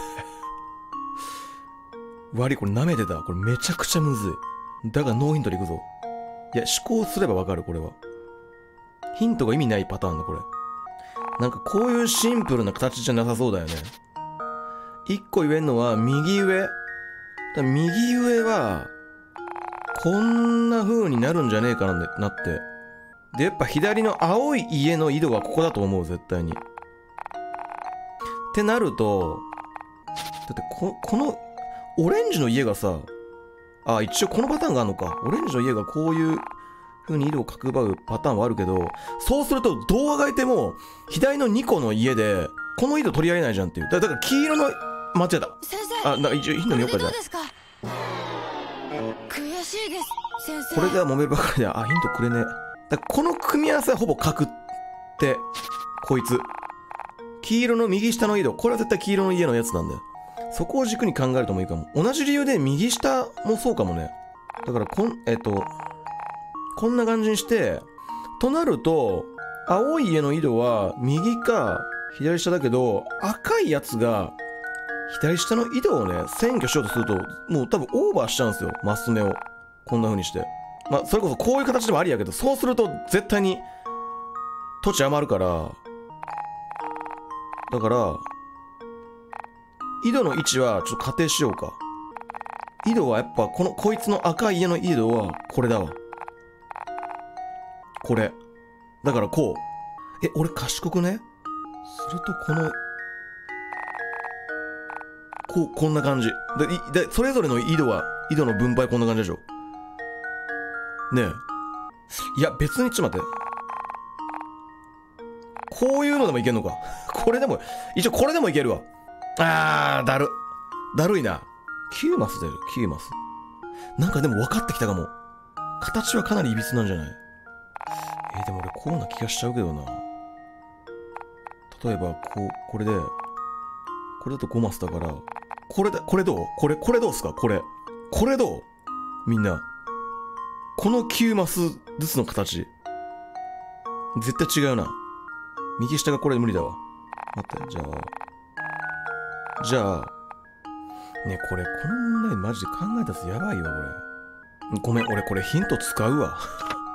Speaker 1: 悪い、これ舐めてた。これめちゃくちゃむずい。だがノーヒントでいくぞ。いや、思考すればわかる、これは。ヒントが意味ないパターンだ、これ。なんかこういうシンプルな形じゃなさそうだよね。一個言えんのは、右上。だ右上は、こんな風になるんじゃねえかな、なって。で、やっぱ左の青い家の井戸はここだと思う、絶対に。ってなると、だってこ、この、オレンジの家がさ、あ、一応このパターンがあるのか。オレンジの家がこういう風に井戸を角張うパターンはあるけど、そうするとどうあがいても左のにこの家でこの井戸取り合えないじゃんっていう。だから黄色の間違えた。
Speaker 2: 先生、
Speaker 1: あ、なんか一応ヒント見ようかじゃあ。
Speaker 2: これでどうですか？悔しいです先生。
Speaker 1: これでは揉めるばかりだ。あ、ヒントくれねえ。だからこの組み合わせはほぼ角って、こいつ。黄色の右下の井戸。これは絶対黄色の家のやつなんだよ。そこを軸に考えるともいいかも。同じ理由で右下もそうかもね。だからこん、えっと、こんな感じにして、となると、青い家の井戸は右か左下だけど、赤いやつが左下の井戸をね、占拠しようとすると、もう多分オーバーしちゃうんですよ。マス目を。こんな風にして。まあ、それこそこういう形でもありやけど、そうすると絶対に土地余るから、だから、井戸の位置はちょっと仮定しようか。井戸はやっぱこの、こいつの赤い家の井戸はこれだわ。これ。だからこう。え、俺賢くね？するとこの、こう、こんな感じ。で、で、それぞれの井戸は、井戸の分配こんな感じでしょ。ねえ。いや、別にちょっと待って。こういうのでもいけんのか。これでも、一応これでもいけるわ。あー、だる。だるいな。きゅうマス出る。きゅうマス。なんかでも分かってきたかも。形はかなり歪なんじゃない？えー、でも俺こうな気がしちゃうけどな。例えば、こう、これで、これだとごマスだから、これだ、これどう？これ、これどうすか？これ。これどう？みんな。このきゅうマスずつの形。絶対違うな。右下がこれ無理だわ。待って、じゃあ。じゃあ。ね、これ、この問題マジで考えたやつやばいわ、これ。ごめん、俺これヒント使うわ。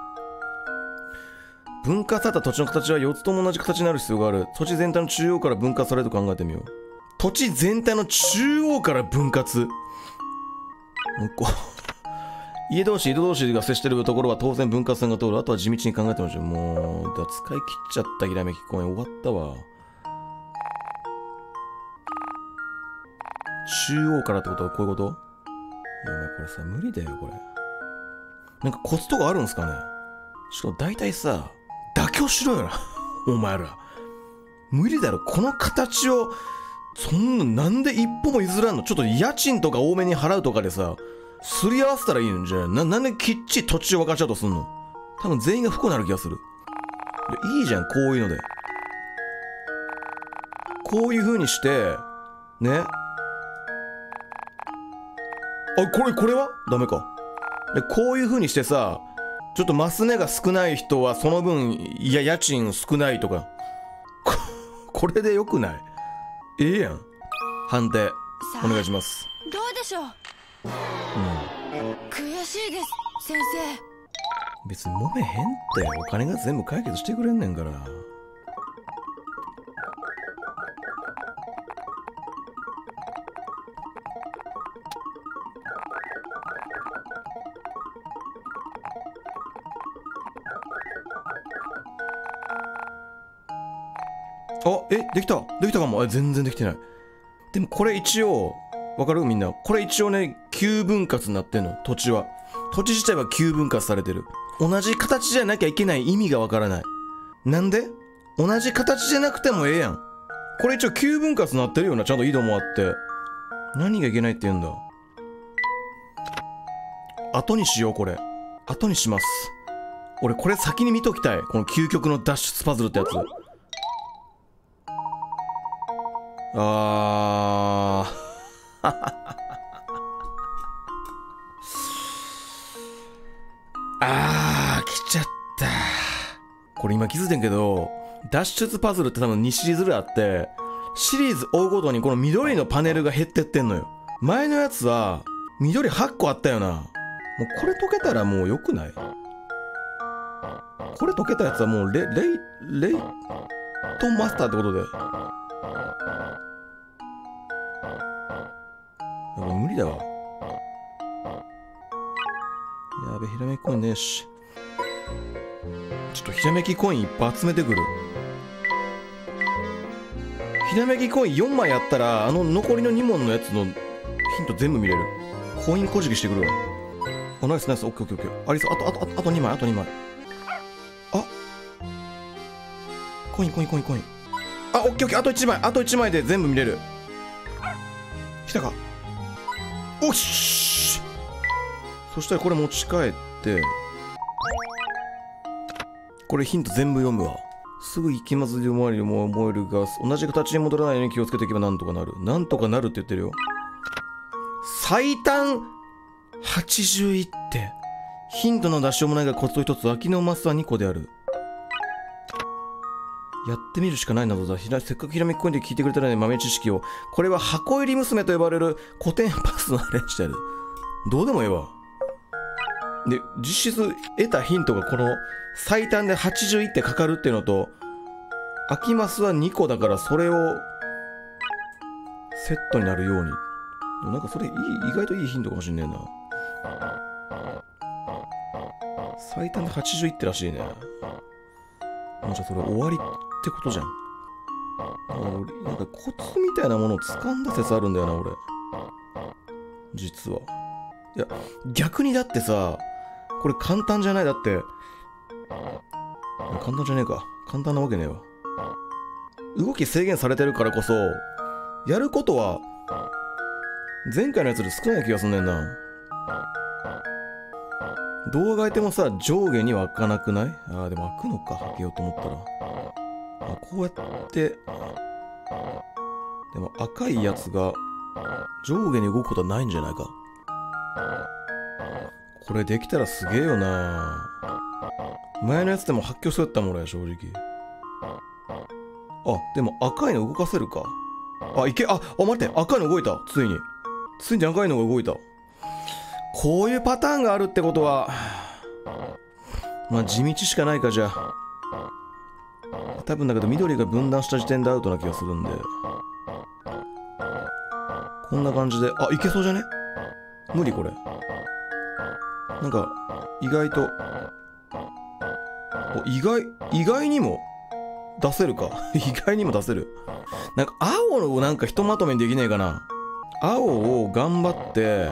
Speaker 1: 分割された土地の形はよっつとも同じ形になる必要がある。土地全体の中央から分割されると考えてみよう。土地全体の中央から分割。もう一個。家同士、井戸同士が接しているところは当然分割線が通る。あとは地道に考えてみましょう。もう、だ使い切っちゃったひらめき公園終わったわ。中央からってことはこういうこと？いや、お前これさ、無理だよ、これ。なんかコツとかあるんすかね？しかも大体さ、妥協しろよな。お前ら。無理だろ。この形を、そんな、なんで一歩も譲らんの？ちょっと家賃とか多めに払うとかでさ、すり合わせたらいいんじゃない？な、なんできっちり土地を分かっちゃうとすんの？多分全員が不幸になる気がする。いや、いいじゃん、こういうので。こういう風にして、ね。あ、これ、これはダメか。で、こういう風にしてさ、ちょっとマス目が少ない人はその分、いや、家賃少ないとか。こ、これでよくない？ええやん。判定、お願いします。
Speaker 2: どうでしょう？うん。悔しいです、先生。
Speaker 1: 別に揉めへんって。お金が全部解決してくれんねんから。あ、え、できたできたかも。え、全然できてない。でもこれ一応、わかる？みんな。これ一応ね、きゅう分割になってんの。土地は。土地自体はきゅう分割されてる。同じ形じゃなきゃいけない意味がわからない。なんで？同じ形じゃなくてもええやん。これ一応きゅう分割になってるよな。ちゃんと井戸もあって。何がいけないって言うんだ。後にしよう、これ。後にします。俺これ先に見ときたい。この究極の脱出パズルってやつ。あー。あー、来ちゃった。これ今気づいてんけど、脱出パズルって多分にシリーズぐらいあって、シリーズ追うごとにこの緑のパネルが減ってってんのよ。前のやつは、緑はっこあったよな。もうこれ解けたらもう良くない？これ解けたやつはもうレ、レイ、レイトマスターってことで。やばい、無理だわ。やべ、ひらめきコインねえし。ちょっとひらめきコインいっぱい集めてくる。ひらめきコインよんまいあったら、あの残りのに問のやつのヒント全部見れる。コインこじきしてくるわ。あ、ナイスナイス、オッケーオッケーオッケー。ありそう、あと、あと、あと、あとにまい、あとにまい。あ、コインコインコインコイン。あ、オッケーオッケー、あといちまい、あといちまいで全部見れる。来たか。おっしそしたらこれ持ち帰ってこれヒント全部読むわ。すぐ行きますで思えるも思えるが同じ形に戻らないように気をつけていけばなんとかなる。なんとかなるって言ってるよ。最短はちじゅういってヒントの出しようもないがコツと一つ秋のマスはにこである。やってみるしかないなどだ。ひらせっかくひらめきコインで聞いてくれたらね豆知識を。これは箱入り娘と呼ばれる古典パスのアレンジである。どうでもええわ。で実質得たヒントがこの最短ではちじゅういってかかるっていうのと秋マスはにこだからそれをセットになるように。でもなんかそれいい意外といいヒントかもしんねえな。最短ではちじゅういってらしいね。もうじゃあそれ終わりってことじゃん。なんかコツみたいなものを掴んだ説あるんだよな俺実は。いや逆にだってさこれ簡単じゃない。だって簡単じゃねえか。簡単なわけねえわ。動き制限されてるからこそやることは前回のやつより少ない気がすんねんな。動画開いてもさ上下には開かなくない？ああでも開くのか開けようと思ったら。あこうやってでも赤いやつが上下に動くことはないんじゃないか。これできたらすげえよな。前のやつでも発狂しそうやったもん俺正直。あでも赤いの動かせるか。あいけああ待って赤いの動いた。ついについに赤いのが動いた。こういうパターンがあるってことはまあ地道しかないか。じゃあ多分だけど緑が分断した時点でアウトな気がするんでこんな感じであいけそうじゃね。無理これなんか意外とお意外意外にも出せるか意外にも出せる。なんか青をなんかひとまとめにできねえかな。青を頑張って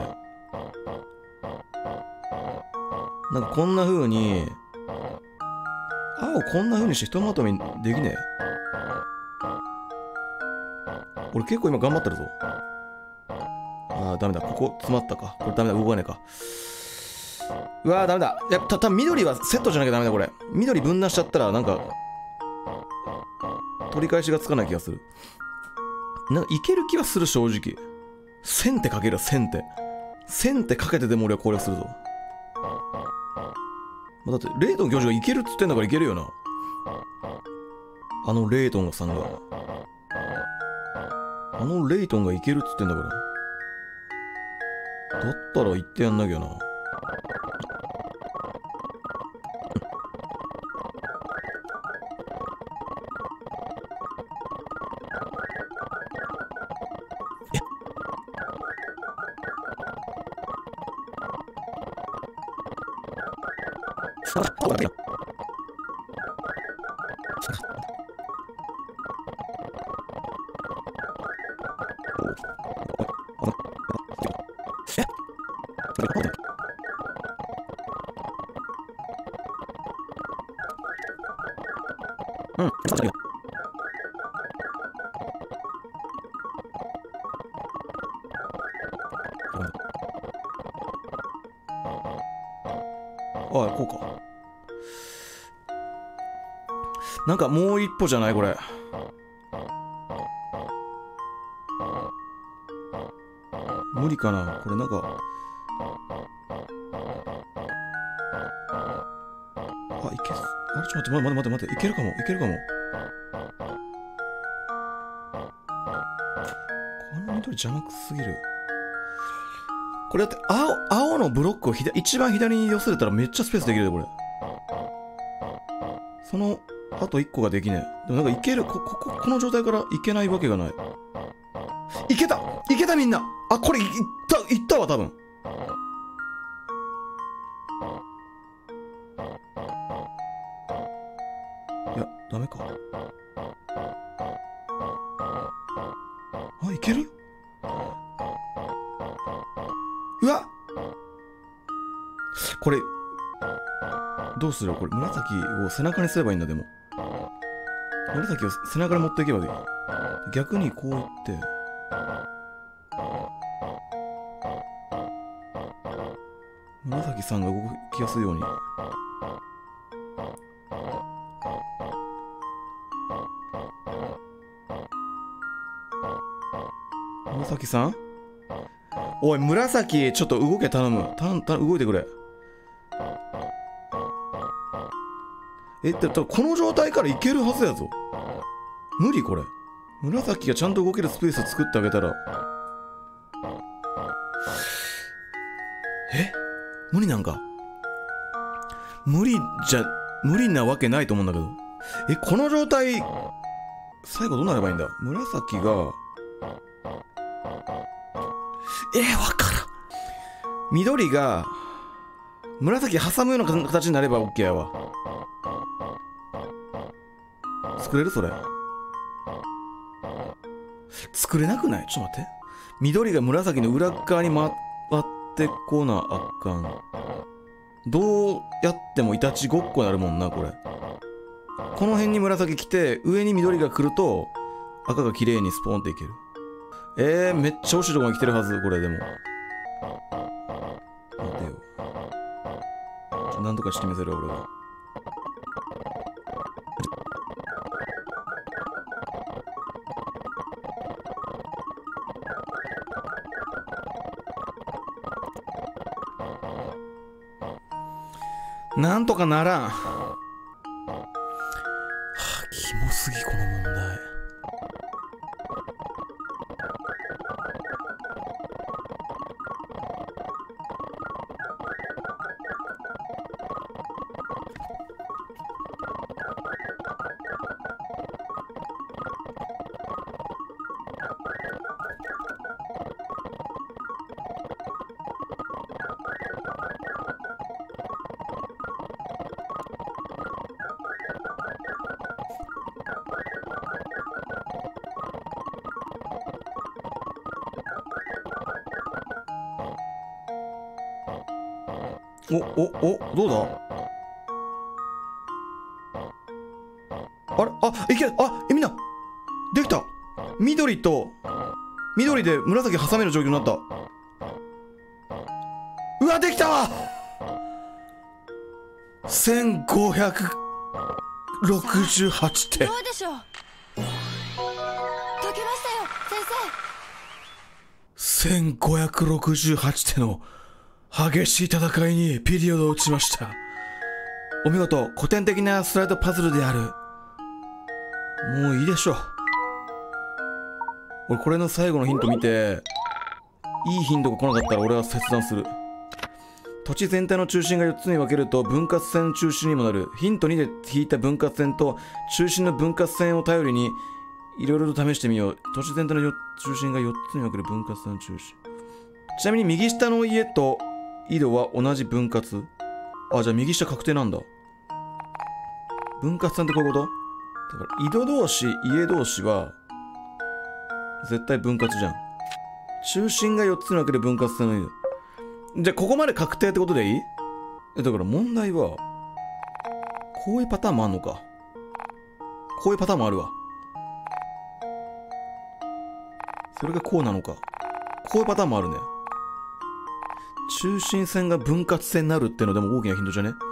Speaker 1: なんかこんな風に青こんな風にしてひとまとめにできねえ。俺結構今頑張ってるぞ。あーダメだここ詰まったか。これダメだ動かねえか。うわーダメだ。いやた多分緑はセットじゃなきゃダメだこれ。緑分断しちゃったらなんか取り返しがつかない気がする。なんかいける気はする正直。線手かける線手線手かけてでも俺は攻略するぞ。だってレイトン教授がいけるっつってんだからいけるよな。あのレイトンさんがあのレイトンがいけるっつってんだからだったら言ってやんなきゃな。うん、ああこうか。なんかもう一歩じゃないこれ。無理かなこれ。なんかあいけすあれちょっと待って待って待って待っていけるかもいけるかも。この緑邪魔くすぎる。これだって青青のブロックを左一番左に寄せれたらめっちゃスペースできるでこれ。そのあといっこができねえ。でもなんかいける こ, こ, こ, この状態からいけないわけがない。いけたいけたみんな。あこれいったいったわ多分。いやダメか。あいける。うわこれどうするこれ。紫を背中にすればいいんだ。でも紫を背中に持っていけばいい。逆にこういって紫さんが動きやすいように。紫さん、おい紫、ちょっと動け、頼む。たんた動いてくれ。え、だってこの状態からいけるはずやぞ。無理これ。紫がちゃんと動けるスペース作ってあげたら。え、無理なんか。無理じゃ、無理なわけないと思うんだけど。え、この状態、最後どうなればいいんだ。紫が、えー、わからん。緑が、紫挟むような形になれば OK やわ。作れるそれ。作れなくない？ちょっと待って。緑が紫の裏側に回ってこなあかん。どうやってもイタチごっこになるもんな、これ。この辺に紫来て、上に緑が来ると、赤が綺麗にスポーンっていける。えー、めっちゃ惜しいとこまで来てるはず、これでも。待てよ。なんとかしてみせるよ、俺は。なんとかならん。はあ、キモすぎこの問題。お、お、お、どうだ？あれ、あ、いけ、あ、え、みんな、できた。緑と、緑で紫挟める状況になった。うわ、できたわ。せんごひゃくろくじゅうはちてん。
Speaker 2: どうでしょう。解けましたよ、先
Speaker 1: 生。せんごひゃくろくじゅうはちてんの激しい戦いにピリオドを打ちました。お見事、古典的なスライドパズルである。もういいでしょう。俺これの最後のヒント見て、いいヒントが来なかったら俺は切断する。土地全体の中心がよっつに分けると分割線中心にもなる。ヒントにで引いた分割線と中心の分割線を頼りにいろいろと試してみよう。土地全体の中心がよっつに分ける分割線中心。ちなみに右下の家と井戸は同じ分割。あ、じゃあ右下確定なんだ。分割線ってこういうこと？だから井戸同士、家同士は絶対分割じゃん。中心がよっつに分ける分割線の井戸。じゃあここまで確定ってことでいい？え、だから問題はこういうパターンもあんのか。こういうパターンもあるわ。それがこうなのか。こういうパターンもあるね。中心線が分割線になるってのでも大きなヒントじゃね？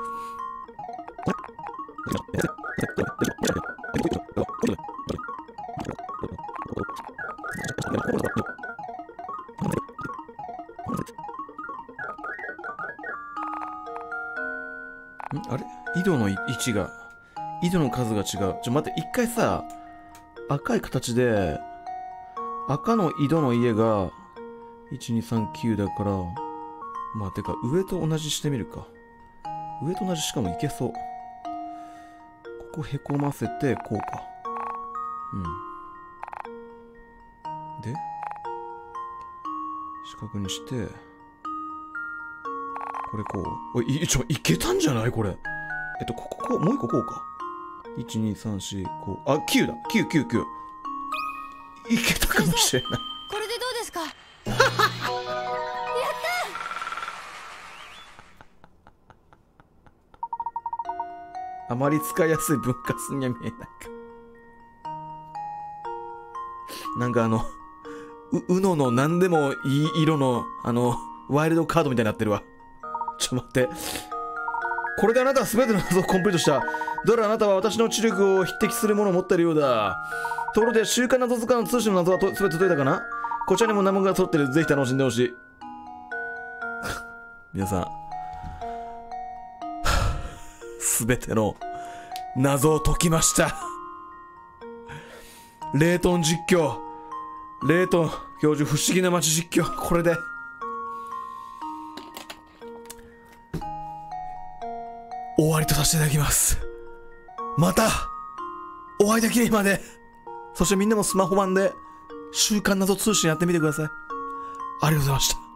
Speaker 1: んあれ井戸の位置が、井戸の数が違う。ちょ、待って、一回さ、赤い形で、赤の井戸の家が、いちにさんきゅうだから、まあ、てか、上と同じしてみるか。上と同じしかもいけそう。ここへこませて、こうか。うん。で、四角にして、これこう。おい、ちょ、いけたんじゃないこれ。えっと、ここ、こう、もう一個こうか。いち、に、さん、よん、ご。あ、きゅうだ。きゅう、きゅう、きゅう。いけたかもしれない。
Speaker 2: これでどうですか？やった
Speaker 1: あまり使いやすい分割には見えないか。なんかあの、う、うのの何でもいい色の、あの、ワイルドカードみたいになってるわ。 ちょっと待って。これであなたは全ての謎をコンプリートした。どうやらあなたは私の知力を匹敵するものを持っているようだ。ところで、週刊謎図鑑の通信の謎はと全て解いたかな？こちらにも名前が揃っている。ぜひ楽しんでほしい。皆さん、全ての謎を解きました。レイトン実況。レイトン教授不思議な街実況。これで。終わりとさせていただきます。またお会いできる日まで。そしてみんなもスマホ版で週刊謎通信やってみてください。ありがとうございました。